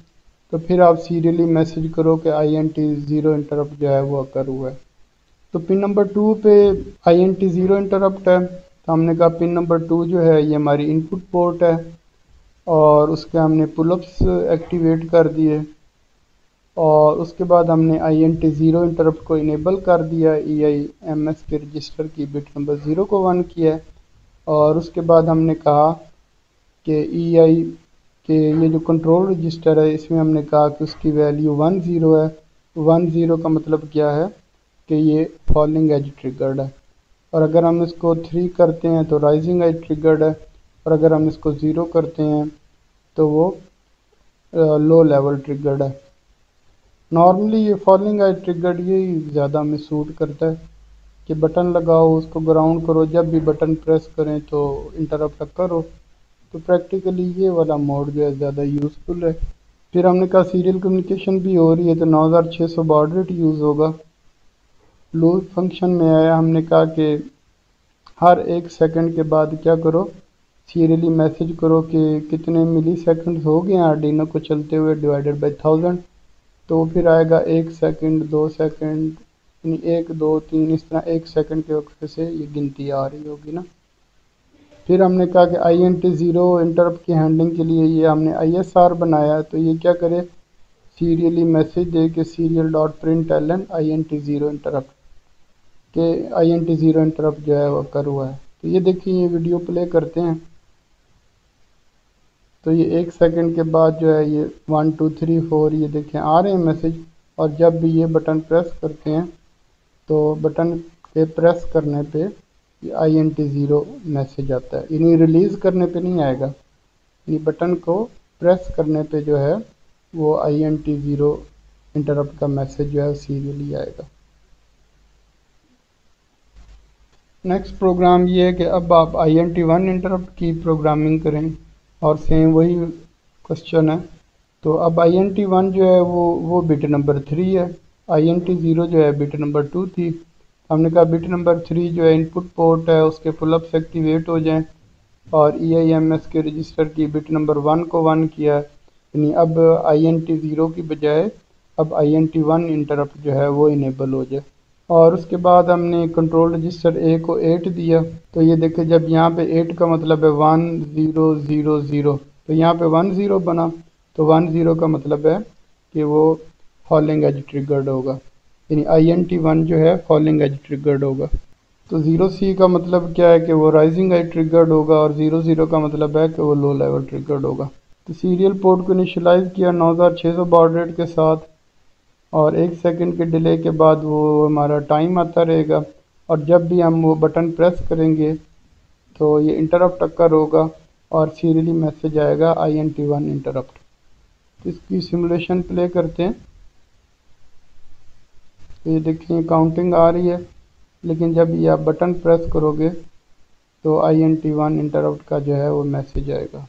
تو پھر آپ سیریلی میسج کرو کہ INT0 انٹرپٹ جو ہے وہ اکر ہوا ہے۔ تو پن نمبر 2 پہ INT0 انٹرپٹ ہے، تو ہم نے کہا پن نمبر 2 جو ہے یہ ہماری ان پٹ پورٹ ہے، اور اس کے ہم نے پل اپس ایکٹیویٹ کر دیے، اور اس کے بعد ہم نے INT0 انٹرپٹ کو انیبل کر دیا، EIMS کے رجسٹر کی بٹ نمبر 0 کو 1 کیا ہے، اور اس کے بعد ہم نے کہا کہ EI کہ یہ جو کنٹرول رجسٹر ہے اس میں ہم نے کہا کہ اس کی ویلیو 10 ہے۔ 10 کا مطلب کیا ہے کہ یہ فالنگ ایج ٹریگرڈ ہے، اور اگر ہم اس کو 3 کرتے ہیں تو رائزنگ ایج ٹریگرڈ ہے، اور اگر ہم اس کو 0 کرتے ہیں تو وہ لو لیول ٹریگرڈ ہے۔ نارملی یہ فالنگ ایج ٹریگرڈ یہی زیادہ ہمیں سوٹ کرتا ہے کہ بٹن لگاؤ، اس کو گراؤنڈ کرو، جب بھی بٹن پریس کریں تو انٹرپٹ اکر ہو، تو پریکٹیکلی یہ والا موڈ جو ہے زیادہ یوزفل ہے۔ پھر ہم نے کہا سیریل کمیونیکیشن بھی ہو رہی ہے تو 9600 بارڈ ریٹ یوز ہوگا۔ لوپ فنکشن میں آیا، ہم نے کہا کہ ہر 1 سیکنڈ کے بعد کیا کرو، سیریلی میسج کرو کہ کتنے ملی سیکنڈ ہو گئے ہیں آرڈینو کو چلتے ہوئے ڈیوائڈڈ بائی 1000، تو پھر آئے گا 1 سیکنڈ، 2 سیکنڈ، یعنی 1 2 3 اس طرح 1 سیکنڈ کے وقت سے یہ گنتی آ رہی ہوگی نا۔ پھر ہم نے کہا کہ INT0 انٹرپٹ کی ہینڈلنگ کے لیے یہ ہم نے ISR بنایا، تو یہ کیا کرے، سیریلی میسج دے کہ serial dot print ln INT0 interrupt, کہ INT0 انٹرپٹ جو ہے وہ کر ہوا ہے۔ تو یہ دیکھیں، یہ ویڈیو پلے کرتے ہیں تو یہ 1 سیکنڈ کے بعد جو ہے یہ 1 2 3 4 یہ دیکھیں آ رہے ہیں میسج، اور جب بھی یہ بٹن پریس کرتے ہیں تو بٹن کے پریس کرنے پہ یہ INT0 میسج آتا ہے، یعنی ریلیز کرنے پہ نہیں آئے گا، یعنی بٹن کو پریس کرنے پہ جو ہے وہ INT0 انٹرپٹ کا میسج جو ہے سیریلی آئے گا۔ نیکسٹ پروگرام یہ ہے کہ اب آپ INT1 انٹرپٹ کی پروگرامنگ کریں، اور سیم وہی کوشچن ہے۔ تو اب INT1 جو ہے وہ بٹ نمبر 3 ہے، INT0 جو ہے بٹ نمبر 2 تھی۔ ہم نے کہا بٹ نمبر 3 جو ہے ان پٹ پورٹ ہے، اس کے پل اپس ایکٹیویٹ ہو جائیں، اور EIMS کے رجسٹر کی بٹ نمبر 1 کو 1 کیا ہے، یعنی اب INT0 کی بجائے اب INT1 انٹرپٹ جو ہے وہ انیبل ہو جائے۔ اور اس کے بعد ہم نے کنٹرول رجسٹر A کو 8 دیا، تو یہ دیکھیں جب یہاں پہ 8 کا مطلب ہے 1 0 0 0، تو یہاں پہ 1 0 بنا، تو 1 0 کا مطلب ہے کہ وہ فالنگ ایج ٹریگرڈ ہوگا، یعنی INT1 جو ہے فالنگ ایج ٹریگرڈ ہوگا۔ تو 0C کا مطلب کیا ہے کہ وہ رائزنگ ایج ٹریگرڈ ہوگا، اور 0 کا مطلب ہے کہ وہ لو لیول ٹریگرڈ ہوگا۔ تو سیریل پورٹ کو انیشلائز کیا 9600 بارڈ ریٹ کے ساتھ، اور 1 سیکنڈ کے ڈیلے کے بعد وہ ہمارا ٹائم آتا رہے گا، اور جب بھی ہم وہ بٹن پریس کریں گے تو یہ انٹرپٹ اکر ہوگا، اور سیریلی میسج آئے گا INT1 انٹرپٹ۔ اس کی سیمولیشن پلے کرتے ہیں، تو یہ دیکھیں کاؤنٹنگ آ رہی ہے، لیکن جب یہ آپ بٹن پریس کرو گے تو INT1 انٹرپٹ کا جو ہے وہ میسج آئے گا۔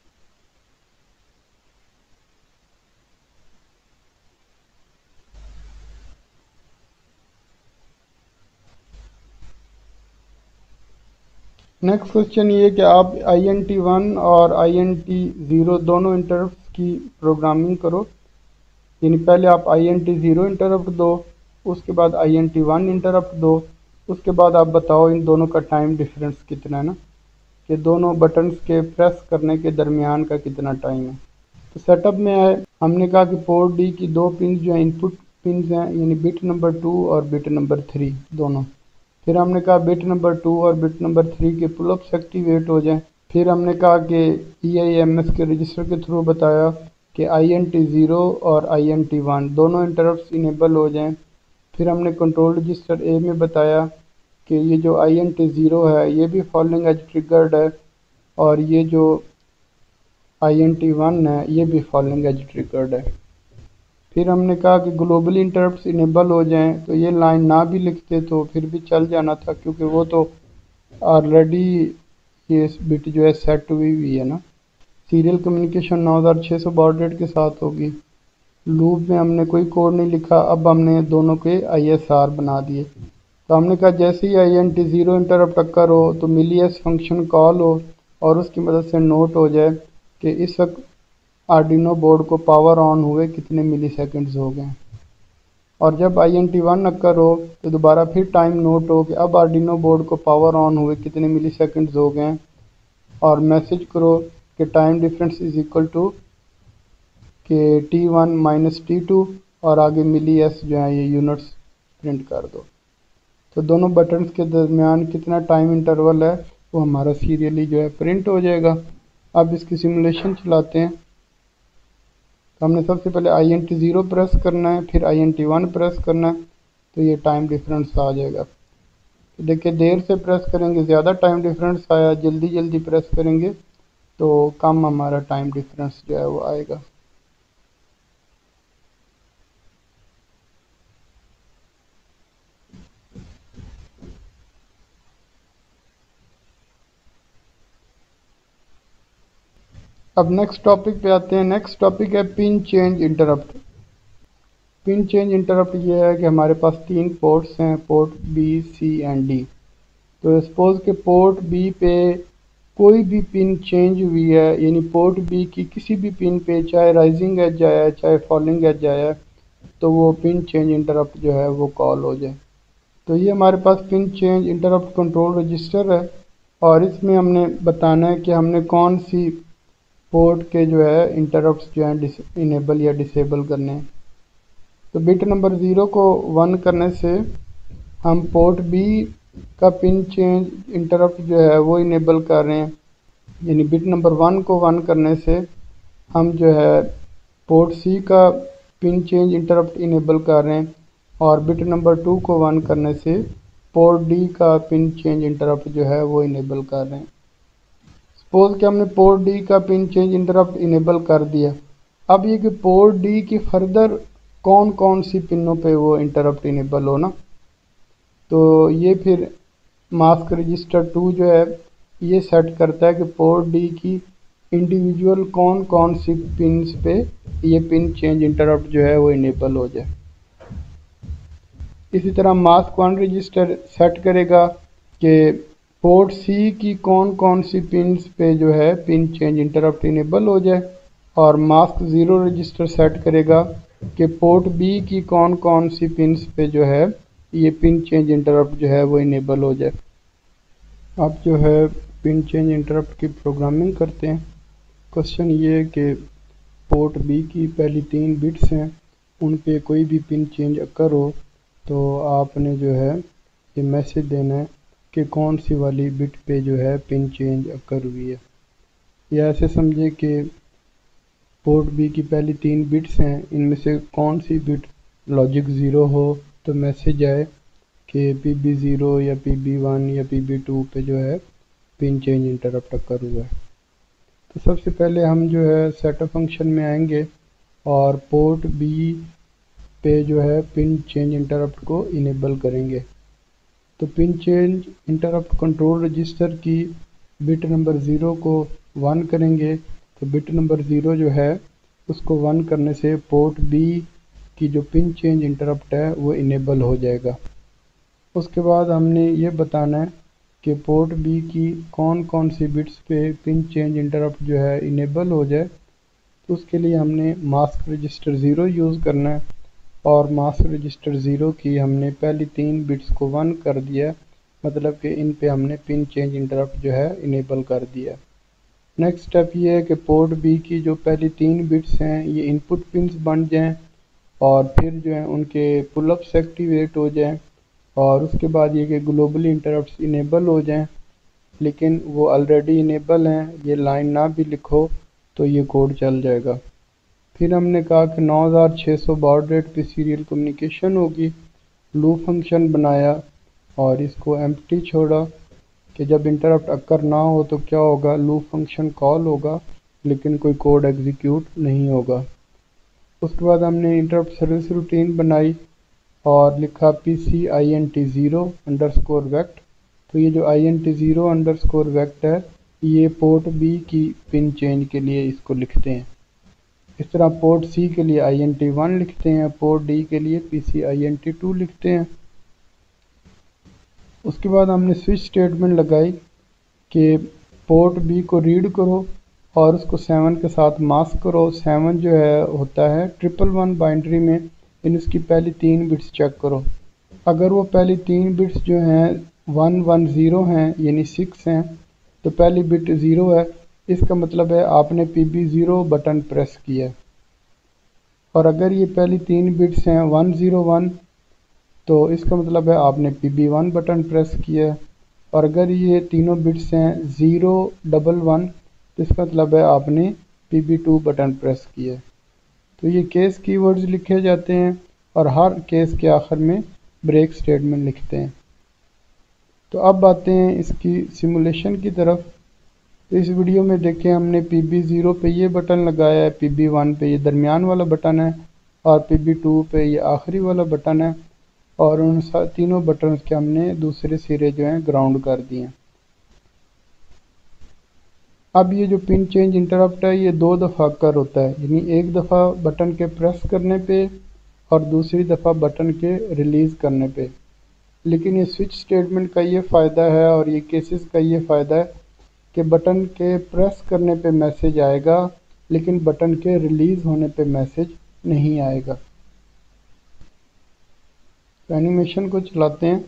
نیکسٹ کوشچن یہ کہ آپ INT1 اور INT0 دونوں انٹرپٹس کی پروگرامنگ کرو، یعنی پہلے آپ INT0 انٹرپٹ دو، اس کے بعد INT1 انٹرپٹ دو، اس کے بعد آپ بتاؤ ان دونوں کا ٹائم ڈیفرنس کتنا ہے نا، کہ دونوں بٹنز کے پریس کرنے کے درمیان کا کتنا ٹائم ہے۔ تو سیٹ اپ میں ہے، ہم نے کہا کہ پورٹ ڈی کی 2 پنز جو ہیں ان پٹ پنز ہیں، یعنی بٹ نمبر 2 اور بٹ نمبر 3 دونوں۔ پھر ہم نے کہا بٹ نمبر 2 اور بٹ نمبر 3 کے پل اپس ایکٹیویٹ ہو جائیں۔ پھر ہم نے کہا کہ EIMS کے رجسٹر کے تھرو بتایا کہ INT0 اور INT1 دونوں انٹرپٹس انیبل ہو جائیں۔ پھر ہم نے کنٹرول رجسٹر A میں بتایا کہ یہ جو INT0 ہے یہ بھی فالنگ ایج ٹریگرڈ ہے، اور یہ جو INT1 ہے یہ بھی فالنگ ایج ٹریگرڈ ہے۔ پھر ہم نے کہا کہ گلوبلی انٹرپٹس انیبل ہو جائیں، تو یہ لائن نہ بھی لکھتے تو پھر بھی چل جانا تھا، کیونکہ وہ تو آلریڈی یہ بٹ جو ہے سیٹ ہوئی ہے نا۔ سیریل کمیونیکیشن 9600 بارڈ ریٹ کے ساتھ ہوگی۔ لوپ میں ہم نے کوئی کوڈ نہیں لکھا، اب ہم نے دونوں کے ISR بنا دیے۔ تو ہم نے کہا جیسے ہی INT0 انٹرپٹ اکر ہو تو ملی ایس فنکشن کال ہو، اور اس کی مدد سے نوٹ ہو جائے کہ اس وقت आर्डिनो बोर्ड को पावर ऑन हुए कितने मिली सेकेंड्स हो गए, और जब INT1 अक्कर हो तो दोबारा फिर टाइम नोट हो कि अब आर्डिनो बोर्ड को पावर ऑन हुए कितने मिली सेकेंड्स हो गए, और मैसेज करो कि time difference is equal to कि T1 माइनस T2 और आगे मिली एस जो है ये यूनिट्स प्रिंट कर दो। तो दोनों बटन्स के दरमियान कितना टाइम इंटरवल है वो हमारा सीरियली जो है प्रिंट हो जाएगा। अब इसकी सिमुलेशन चलाते हैं। तो हमने सबसे पहले INT0 प्रेस करना है, फिर INT1 प्रेस करना है, तो ये टाइम डिफरेंस आ जाएगा। तो देखिए देर से प्रेस करेंगे ज़्यादा टाइम डिफरेंस आया, जल्दी जल्दी प्रेस करेंगे तो कम हमारा टाइम डिफरेंस जो है वो आएगा। अब नेक्स्ट टॉपिक पे आते हैं। नेक्स्ट टॉपिक है pin change interrupt. Pin change interrupt ये है कि हमारे पास 3 पोर्ट्स हैं, port B, C and D। तो सपोज के पोर्ट B पे कोई भी पिन चेंज हुई है, यानी पोर्ट B की किसी भी पिन पे चाहे राइजिंग एज आया है चाहे फॉलिंग एज आया है, तो वो पिन चेंज इंटरप्ट जो है वो कॉल हो जाए। तो ये हमारे पास pin change interrupt control register है, और इसमें हमने बताना है कि हमने कौन सी पोर्ट के जो है इंटरप्ट्स जो हैं इनेबल या डिसेबल करने हैं। तो बिट नंबर 0 को 1 करने से हम पोर्ट B का पिन चेंज इंटरप्ट जो है वो इनेबल कर रहे हैं, यानी बिट नंबर 1 को 1 करने से हम जो है पोर्ट C का पिन चेंज इंटरप्ट इनेबल कर रहे हैं, और बिट नंबर 2 को 1 करने से पोर्ट D का पिन चेंज इंटरप्ट जो है वो इनेबल कर रहे हैं। सपोज कि हमने पोर्ट D का पिन चेंज इंटरप्ट इनेबल कर दिया। अब ये कि पोर्ट D की फर्दर कौन कौन सी पिनों पे वो इंटरप्ट इनेबल हो ना, तो ये फिर मास्क रजिस्टर 2 जो है ये सेट करता है कि पोर्ट D की इंडिविजुअल कौन कौन सी पिन्स पे ये पिन चेंज इंटरप्ट जो है वो इनेबल हो जाए। इसी तरह मास्क 1 रजिस्टर सेट करेगा कि पोर्ट C की कौन कौन सी पिन्स पे जो है पिन चेंज इंटरप्ट इनेबल हो जाए, और मास्क 0 रजिस्टर सेट करेगा कि पोर्ट B की कौन कौन सी पिन्स पे जो है ये पिन चेंज इंटरप्ट जो है वो इनेबल हो जाए। अब जो है पिन चेंज इंटरप्ट की प्रोग्रामिंग करते हैं। क्वेश्चन ये है कि पोर्ट B की पहली 3 बिट्स हैं, उन पे कोई भी पिन चेंज अकर हो तो आपने जो है ये मैसेज देना है कि कौन सी वाली बिट पे जो है पिन चेंज अकर हुई है। या ऐसे समझे कि पोर्ट B की पहली 3 बिट्स हैं, इनमें से कौन सी बिट लॉजिक 0 हो तो मैसेज आए कि PB0 या PB1 या PB2 पे जो है पिन चेंज इंटरप्ट अकर हुआ है। तो सबसे पहले हम जो है सेटअप फंक्शन में आएंगे और पोर्ट B पे जो है पिन चेंज इंटरप्ट को इनेबल करेंगे। तो pin change interrupt control register की बिट नंबर 0 को 1 करेंगे, तो बिट नंबर 0 जो है उसको 1 करने से पोर्ट B की जो पिन चेंज इंटरप्ट है वो इनेबल हो जाएगा। उसके बाद हमने ये बताना है कि पोर्ट B की कौन कौन सी बिट्स पे पिन चेंज इंटरप्ट जो है इनेबल हो जाए। तो उसके लिए हमने मास्क रजिस्टर 0 यूज़ करना है, और मास्क रजिस्टर 0 की हमने पहली 3 बिट्स को 1 कर दिया, मतलब कि इन पे हमने पिन चेंज इंटरप्ट जो है इनेबल कर दिया। नेक्स्ट स्टेप ये है कि पोर्ट B की जो पहली 3 बिट्स हैं ये इनपुट पिन्स बन जाएं, और फिर जो है उनके पुलअप्स एक्टिवेट हो जाएं, और उसके बाद ये कि ग्लोबली इंटरप्ट्स इनेबल हो जाएं, लेकिन वो ऑलरेडी इनेबल हैं, ये लाइन ना भी लिखो तो ये कोड चल जाएगा। फिर हमने कहा कि 9600 बाड रेट पे सीरियल कम्युनिकेशन होगी। लूप फंक्शन बनाया और इसको एम्प्टी छोड़ा कि जब इंटरप्ट अकर ना हो तो क्या होगा, लूप फंक्शन कॉल होगा लेकिन कोई कोड एग्जीक्यूट नहीं होगा। उसके बाद हमने इंटरप्ट सर्विस रूटीन बनाई और लिखा PCINT0 अंडरस्कोर वेक्ट। तो ये जो INT0 अंडरस्कोर वेक्ट है ये पोर्ट B की पिन चेंज के लिए इसको लिखते हैं। इस तरह पोर्ट C के लिए INT1 लिखते हैं, पोर्ट D के लिए PCINT2 लिखते हैं। उसके बाद हमने स्विच स्टेटमेंट लगाई कि पोर्ट B को रीड करो اور اس کو 7 کے ساتھ ماسک کرو. 7 جو ہے ہوتا ہے 111 بائنڈری میں، یعنی اس کی پہلی 3 بٹس چیک کرو. اگر وہ پہلی 3 بٹس جو ہیں 110 ہیں یعنی 6 ہیں تو پہلی بٹ 0 ہے، اس کا مطلب ہے آپ نے PB0 بٹن پریس کیا ہے. اور اگر یہ پہلی 3 بٹس ہیں 101 تو اس کا مطلب ہے آپ نے PB1 بٹن پریس کیا ہے. اور اگر یہ تینوں بٹس ہیں 011 تو اس کا مطلب ہے آپ نے PB2 بٹن پریس کیا ہے. تو یہ کیس کی ورڈز لکھے جاتے ہیں اور ہر کیس کے آخر میں بریک سٹیٹمنٹ لکھتے ہیں. تو اب آتے ہیں اس کی سیمولیشن کی طرف. تو اس ویڈیو میں دیکھیں ہم نے PB0 پہ یہ بٹن لگایا ہے، PB1 پہ یہ درمیان والا بٹن ہے اور PB2 پہ یہ آخری والا بٹن ہے، اور ان تینوں بٹنز کے ہم نے دوسرے سرے جو ہیں گراؤنڈ کر دیے ہیں. اب یہ جو پن چینج انٹرپٹ ہے یہ 2 دفعہ کر ہوتا ہے، یعنی ایک دفعہ بٹن کے پریس کرنے پہ اور دوسری دفعہ بٹن کے ریلیز کرنے پہ. لیکن یہ سوئچ سٹیٹمنٹ کا یہ فائدہ ہے اور یہ کیسز کا یہ فائدہ ہے کہ بٹن کے پریس کرنے پہ میسج آئے گا لیکن بٹن کے ریلیز ہونے پہ میسج نہیں آئے گا. اینیمیشن کو چلاتے ہیں.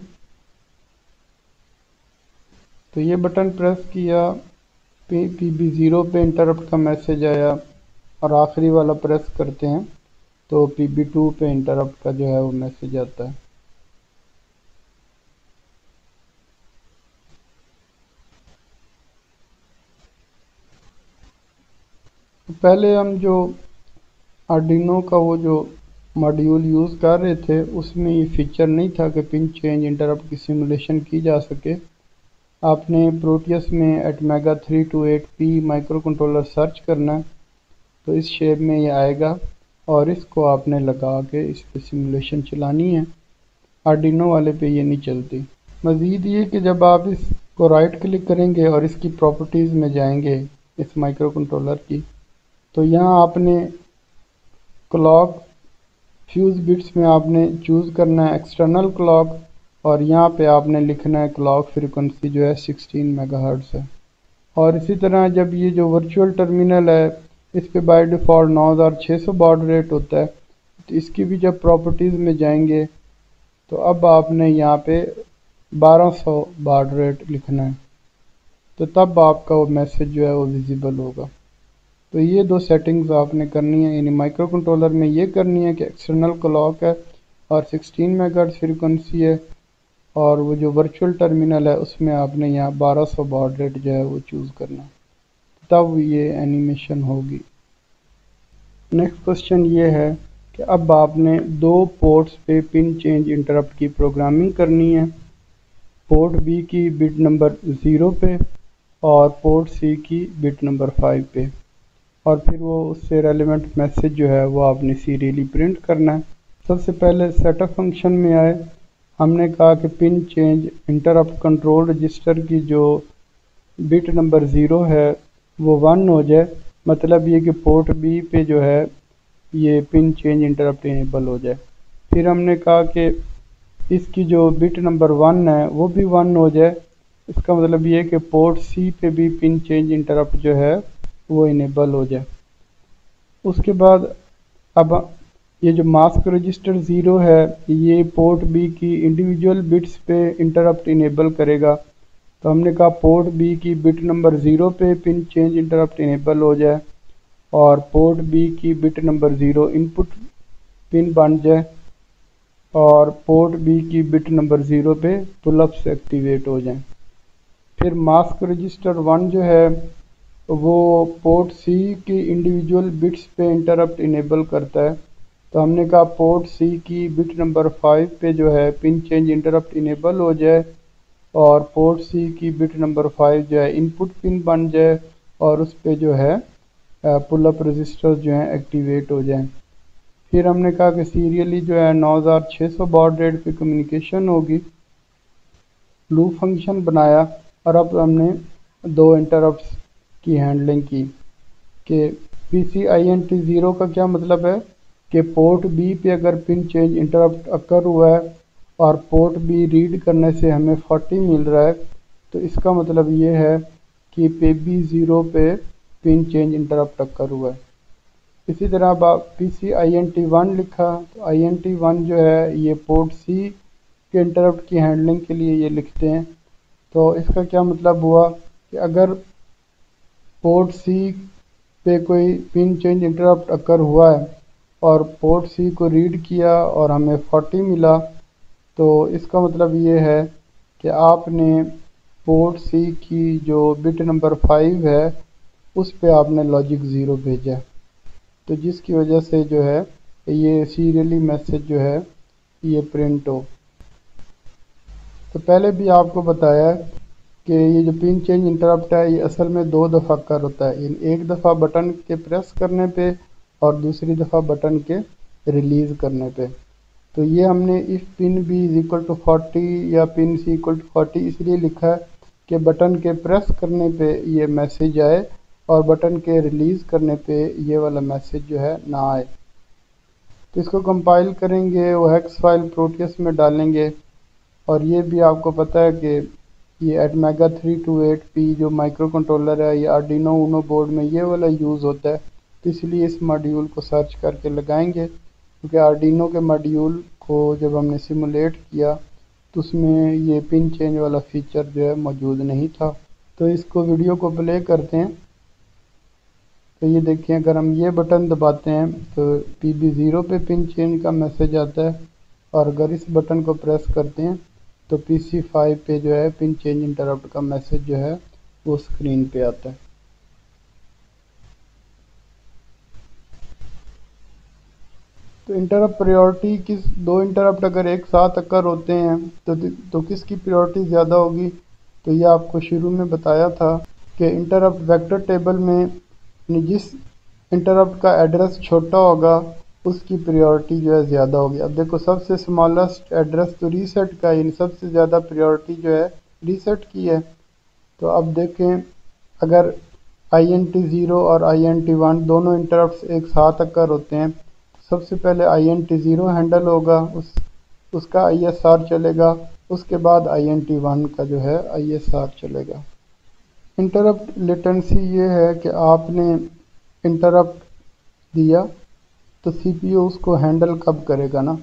تو یہ بٹن پریس کیا، PB0 پہ انٹرپٹ کا میسج آیا، اور آخری والا پریس کرتے ہیں تو PB2 پہ انٹرپٹ کا جو ہے وہ میسج آتا ہے. پہلے ہم جو آرڈینو کا وہ جو ماڈیول یوز کر رہے تھے اس میں یہ فیچر نہیں تھا کہ پن چینج انٹرپٹ کی سیمولیشن کی جا سکے. آپ نے پروٹیس میں ایٹمیگا 328P مائکرو کنٹرولر سرچ کرنا ہے تو اس شیپ میں یہ آئے گا، اور اس کو آپ نے لگا کے اس پہ سیمولیشن چلانی ہے. آرڈینو والے پہ یہ نہیں چلتی. مزید یہ کہ جب آپ اس کو رائٹ کلک کریں گے اور اس کی پراپرٹیز میں جائیں گے اس مائکرو کنٹرولر کی، تو یہاں آپ نے کلاک فیوز بٹس میں آپ نے چوز کرنا ہے ایکسٹرنل کلاک، اور یہاں پہ آپ نے لکھنا ہے کلاک فریکوینسی جو ہے 16 میگا ہرٹز ہے. اور اسی طرح جب یہ جو ورچوئل ٹرمینل ہے اس پہ بائی ڈیفالٹ 9600 باڈ ریٹ ہوتا ہے، تو اس کی بھی جب پراپرٹیز میں جائیں گے تو اب آپ نے یہاں پہ 1200 باڈ ریٹ لکھنا ہے، تو تب آپ کا وہ میسج جو ہے وہ ویزیبل ہوگا. تو یہ 2 سیٹنگز آپ نے کرنی ہے، یعنی مائکرو کنٹرولر میں یہ کرنی ہے کہ ایکسٹرنل کلاک ہے اور 16 میگا ہرٹز فریکوینسی ہے، اور وہ جو ورچوئل ٹرمینل ہے اس میں آپ نے یہاں 1200 باڈ ریٹ جو ہے وہ چوز کرنا ہے، تب یہ اینیمیشن ہوگی. نیکسٹ کوسچن یہ ہے کہ اب آپ نے 2 پورٹس پہ پن چینج انٹرپٹ کی پروگرامنگ کرنی ہے، پورٹ B کی بٹ نمبر 0 پہ اور پورٹ C کی بٹ نمبر 5 پہ، اور پھر وہ اس سے ریلیونٹ میسج جو ہے وہ آپ نے سیریلی پرنٹ کرنا ہے. سب سے پہلے سیٹ اپ فنکشن میں آئے، ہم نے کہا کہ pin change interrupt control register کی جو بٹ نمبر 0 ہے وہ 1 ہو جائے، مطلب یہ کہ پورٹ B پہ جو ہے یہ پن چینج انٹرپٹ انیبل ہو جائے. پھر ہم نے کہا کہ اس کی جو بٹ نمبر 1 ہے وہ بھی 1 ہو جائے، اس کا مطلب یہ کہ پورٹ C پہ بھی پن چینج انٹرپٹ جو ہے وہ انیبل ہو جائے. اس کے بعد اب یہ جو ماسک رجسٹر 0 ہے یہ پورٹ B کی انڈیویجول بٹس پہ انٹرپٹ انیبل کرے گا، تو ہم نے کہا پورٹ B کی بٹ نمبر 0 پہ پن چینج انٹرپٹ انیبل ہو جائے اور پورٹ B کی bit number 0 input pin بن جائے، اور پورٹ B کی بٹ نمبر 0 پہ پل اپس ایکٹیویٹ ہو جائیں. پھر ماسک رجسٹر 1 جو ہے وہ پورٹ C کی انڈیویجول بٹس پہ انٹرپٹ انیبل کرتا ہے، تو ہم نے کہا پورٹ C کی بٹ نمبر 5 پہ جو ہے پن چینج انٹرپٹ انیبل ہو جائے اور پورٹ C کی بٹ نمبر 5 جو ہے ان پٹ پن بن جائے اور اس پہ جو ہے پل اپ رجسٹر جو ہیں ایکٹیویٹ ہو جائیں. پھر ہم نے کہا کہ سیریلی جو ہے 9600 باڈ ریٹ پہ کمیونیکیشن ہوگی. لوپ فنکشن بنایا اور اب ہم نے 2 انٹرپٹس کی ہینڈلنگ کی کہ PCINT 0 کا کیا مطلب ہے کہ پورٹ B پہ اگر پن چینج انٹرپٹ اکر ہوا ہے اور پورٹ B ریڈ کرنے سے ہمیں 40 مل رہا ہے، تو اس کا مطلب یہ ہے کہ PB0 پہ पिन चेंज इंटरप्ट अकर हुआ है। इसी तरह अब आप PC-INT1 लिखा, तो INT1 जो है ये पोर्ट C के इंटरप्ट की हैंडलिंग के लिए ये लिखते हैं। तो इसका क्या मतलब हुआ कि अगर पोर्ट C पे कोई पिन चेंज इंटरप्ट अकर हुआ है और पोर्ट C को रीड किया और हमें 40 मिला, तो इसका मतलब ये है कि आपने पोर्ट C की जो बिट नंबर 5 है उस पे आपने लॉजिक 0 भेजा है, तो जिसकी वजह से जो है ये सीरियली मैसेज जो है ये प्रिंट हो। तो पहले भी आपको बताया कि ये जो पिन चेंज इंटरप्ट है ये असल में 2 दफ़ा कर होता है, एक दफ़ा बटन के प्रेस करने पे और दूसरी दफ़ा बटन के रिलीज़ करने पे। तो ये हमने if pin B is equal to 40 या पिन सी इक्वल टू 40 इसलिए लिखा है कि बटन के प्रेस करने पे ये मैसेज आए और बटन के रिलीज़ करने पे ये वाला मैसेज जो है ना आए। तो इसको कंपाइल करेंगे, वो हेक्स फाइल प्रोटियस में डालेंगे, और ये भी आपको पता है कि ये एटमेगा 328P जो माइक्रो कंट्रोलर है ये आर्डिनो ऊनो बोर्ड में ये वाला यूज़ होता है, तो इसलिए इस मॉड्यूल को सर्च करके लगाएंगे, क्योंकि आर्डिनो के मॉड्यूल को जब हमने सिमुलेट किया तो उसमें ये पिन चेंज वाला फीचर जो है मौजूद नहीं था। तो इसको वीडियो को प्ले करते हैं। तो ये देखें, अगर हम ये बटन दबाते हैं तो PB0 पे पिन चेंज का मैसेज आता है, और अगर इस बटन को प्रेस करते हैं तो PC5 पे जो है पिन चेंज इंटरप्ट का मैसेज जो है वो स्क्रीन पे आता है। तो इंटरप्ट प्रायोरिटी किस, 2 इंटरप्ट अगर एक साथ अकर होते हैं तो किसकी प्रायोरिटी ज़्यादा होगी। तो ये आपको शुरू में बताया था कि इंटरप्ट वेक्टर टेबल में जिस इंटरप्ट का एड्रेस छोटा होगा उसकी प्रायोरिटी जो है ज़्यादा होगी। अब देखो, सबसे स्मॉलेस्ट एड्रेस तो रीसेट का, यानी सबसे ज़्यादा प्रायोरिटी जो है रीसेट की है। तो अब देखें, अगर INT0 और INT1 दोनों इंटरप्ट्स एक साथ अकर होते हैं, सबसे पहले INT0 हैंडल होगा, उसका ISR चलेगा, उसके बाद INT1 का जो है ISR चलेगा। इंटरप्ट लेटेंसी ये है कि आपने इंटरप्ट दिया तो CPU उसको हैंडल कब करेगा ना,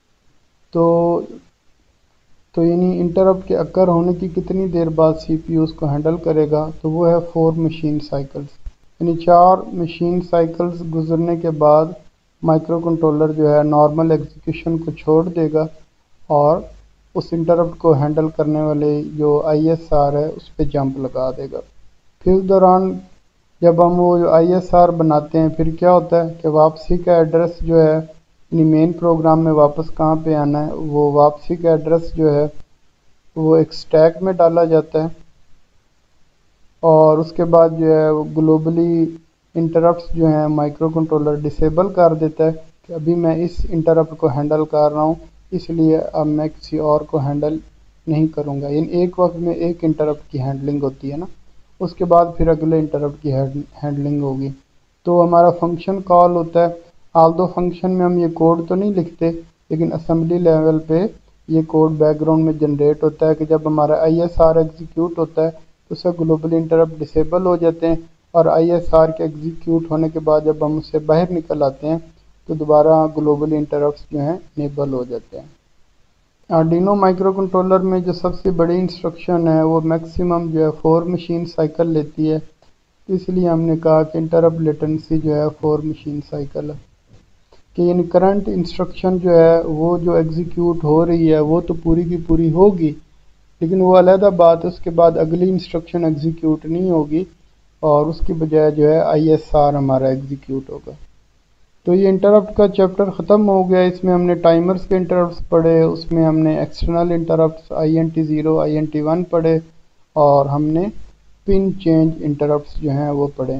तो यानी इंटरप्ट के अकर होने की कितनी देर बाद CPU उसको हैंडल करेगा, तो वो है 4 मशीन साइकिल्स, यानी 4 मशीन साइकिल्स गुजरने के बाद माइक्रो कंट्रोलर जो है नॉर्मल एग्जीक्यूशन को छोड़ देगा और उस इंटरप्ट को हैंडल करने वाले जो ISR है उस पर जंप लगा देगा। फिर उस दौरान जब हम वो जो ISR बनाते हैं, फिर क्या होता है कि वापसी का एड्रेस जो है, यानी मेन प्रोग्राम में वापस कहाँ पे आना है, वो वापसी का एड्रेस जो है वो एक स्टैक में डाला जाता है, और उसके बाद जो है वो ग्लोबली इंटरप्ट्स जो हैं माइक्रो कंट्रोलर डिसेबल कर देता है कि अभी मैं इस इंटरप्ट को हैंडल कर रहा हूँ, इसलिए अब मैं किसी और को हैंडल नहीं करूँगा। यानी एक वक्त में एक इंटरप्ट की हैंडलिंग होती है ना, उसके बाद फिर अगले इंटरप्ट की हैंडलिंग होगी। तो हमारा फंक्शन कॉल होता है। आल्दो फंक्शन में हम ये कोड तो नहीं लिखते, लेकिन असेंबली लेवल पे ये कोड बैकग्राउंड में जनरेट होता है कि जब हमारा ISR एग्जीक्यूट होता है तो उससे ग्लोबल इंटरप्ट डिसेबल हो जाते हैं, और ISR के एग्जीक्यूट होने के बाद जब हम उससे बाहर निकल आते हैं तो दोबारा ग्लोबल इंटरप्ट्स जो हैं इनेबल हो जाते हैं। आर्डिनो माइक्रो कंट्रोलर में जो सबसे बड़ी इंस्ट्रक्शन है वो मैक्सिमम जो है 4 मशीन साइकिल लेती है, तो इसलिए हमने कहा कि इंटरप्ट लेटेंसी जो है 4 मशीन साइकिल है, कि यानी करंट इंस्ट्रक्शन जो है वो जो एग्जीक्यूट हो रही है वो तो पूरी की पूरी होगी, लेकिन वो अलहदा बात है, उसके बाद अगली इंस्ट्रक्शन एग्जीक्यूट नहीं होगी और उसकी बजाय जो है ISR हमारा एग्जीक्यूट होगा। तो ये इंटरप्ट का चैप्टर ख़त्म हो गया। इसमें हमने टाइमर्स के इंटरप्ट्स पढ़े, उसमें हमने एक्सटर्नल इंटरप्ट्स INT0 INT1 पढ़े, और हमने पिन चेंज इंटरप्ट्स जो हैं वो पढ़े।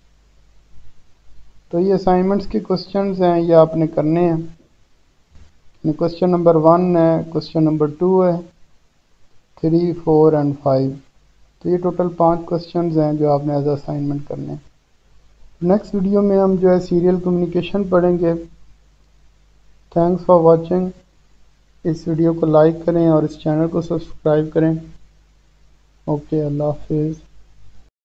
तो ये असाइनमेंट्स के क्वेश्चंस हैं, ये आपने करने हैं। क्वेश्चन नंबर 1 है, क्वेश्चन नंबर 2 है, 3, 4 एंड 5। तो ये टोटल 5 क्वेश्चंस हैं जो आपने एज असाइनमेंट करने हैं। नेक्स्ट वीडियो में हम जो है सीरियल कम्युनिकेशन पढ़ेंगे। Thanks for watching. इस वीडियो को लाइक करें और इस चैनल को सब्सक्राइब करें। ओके, अल्लाह हाफिज़।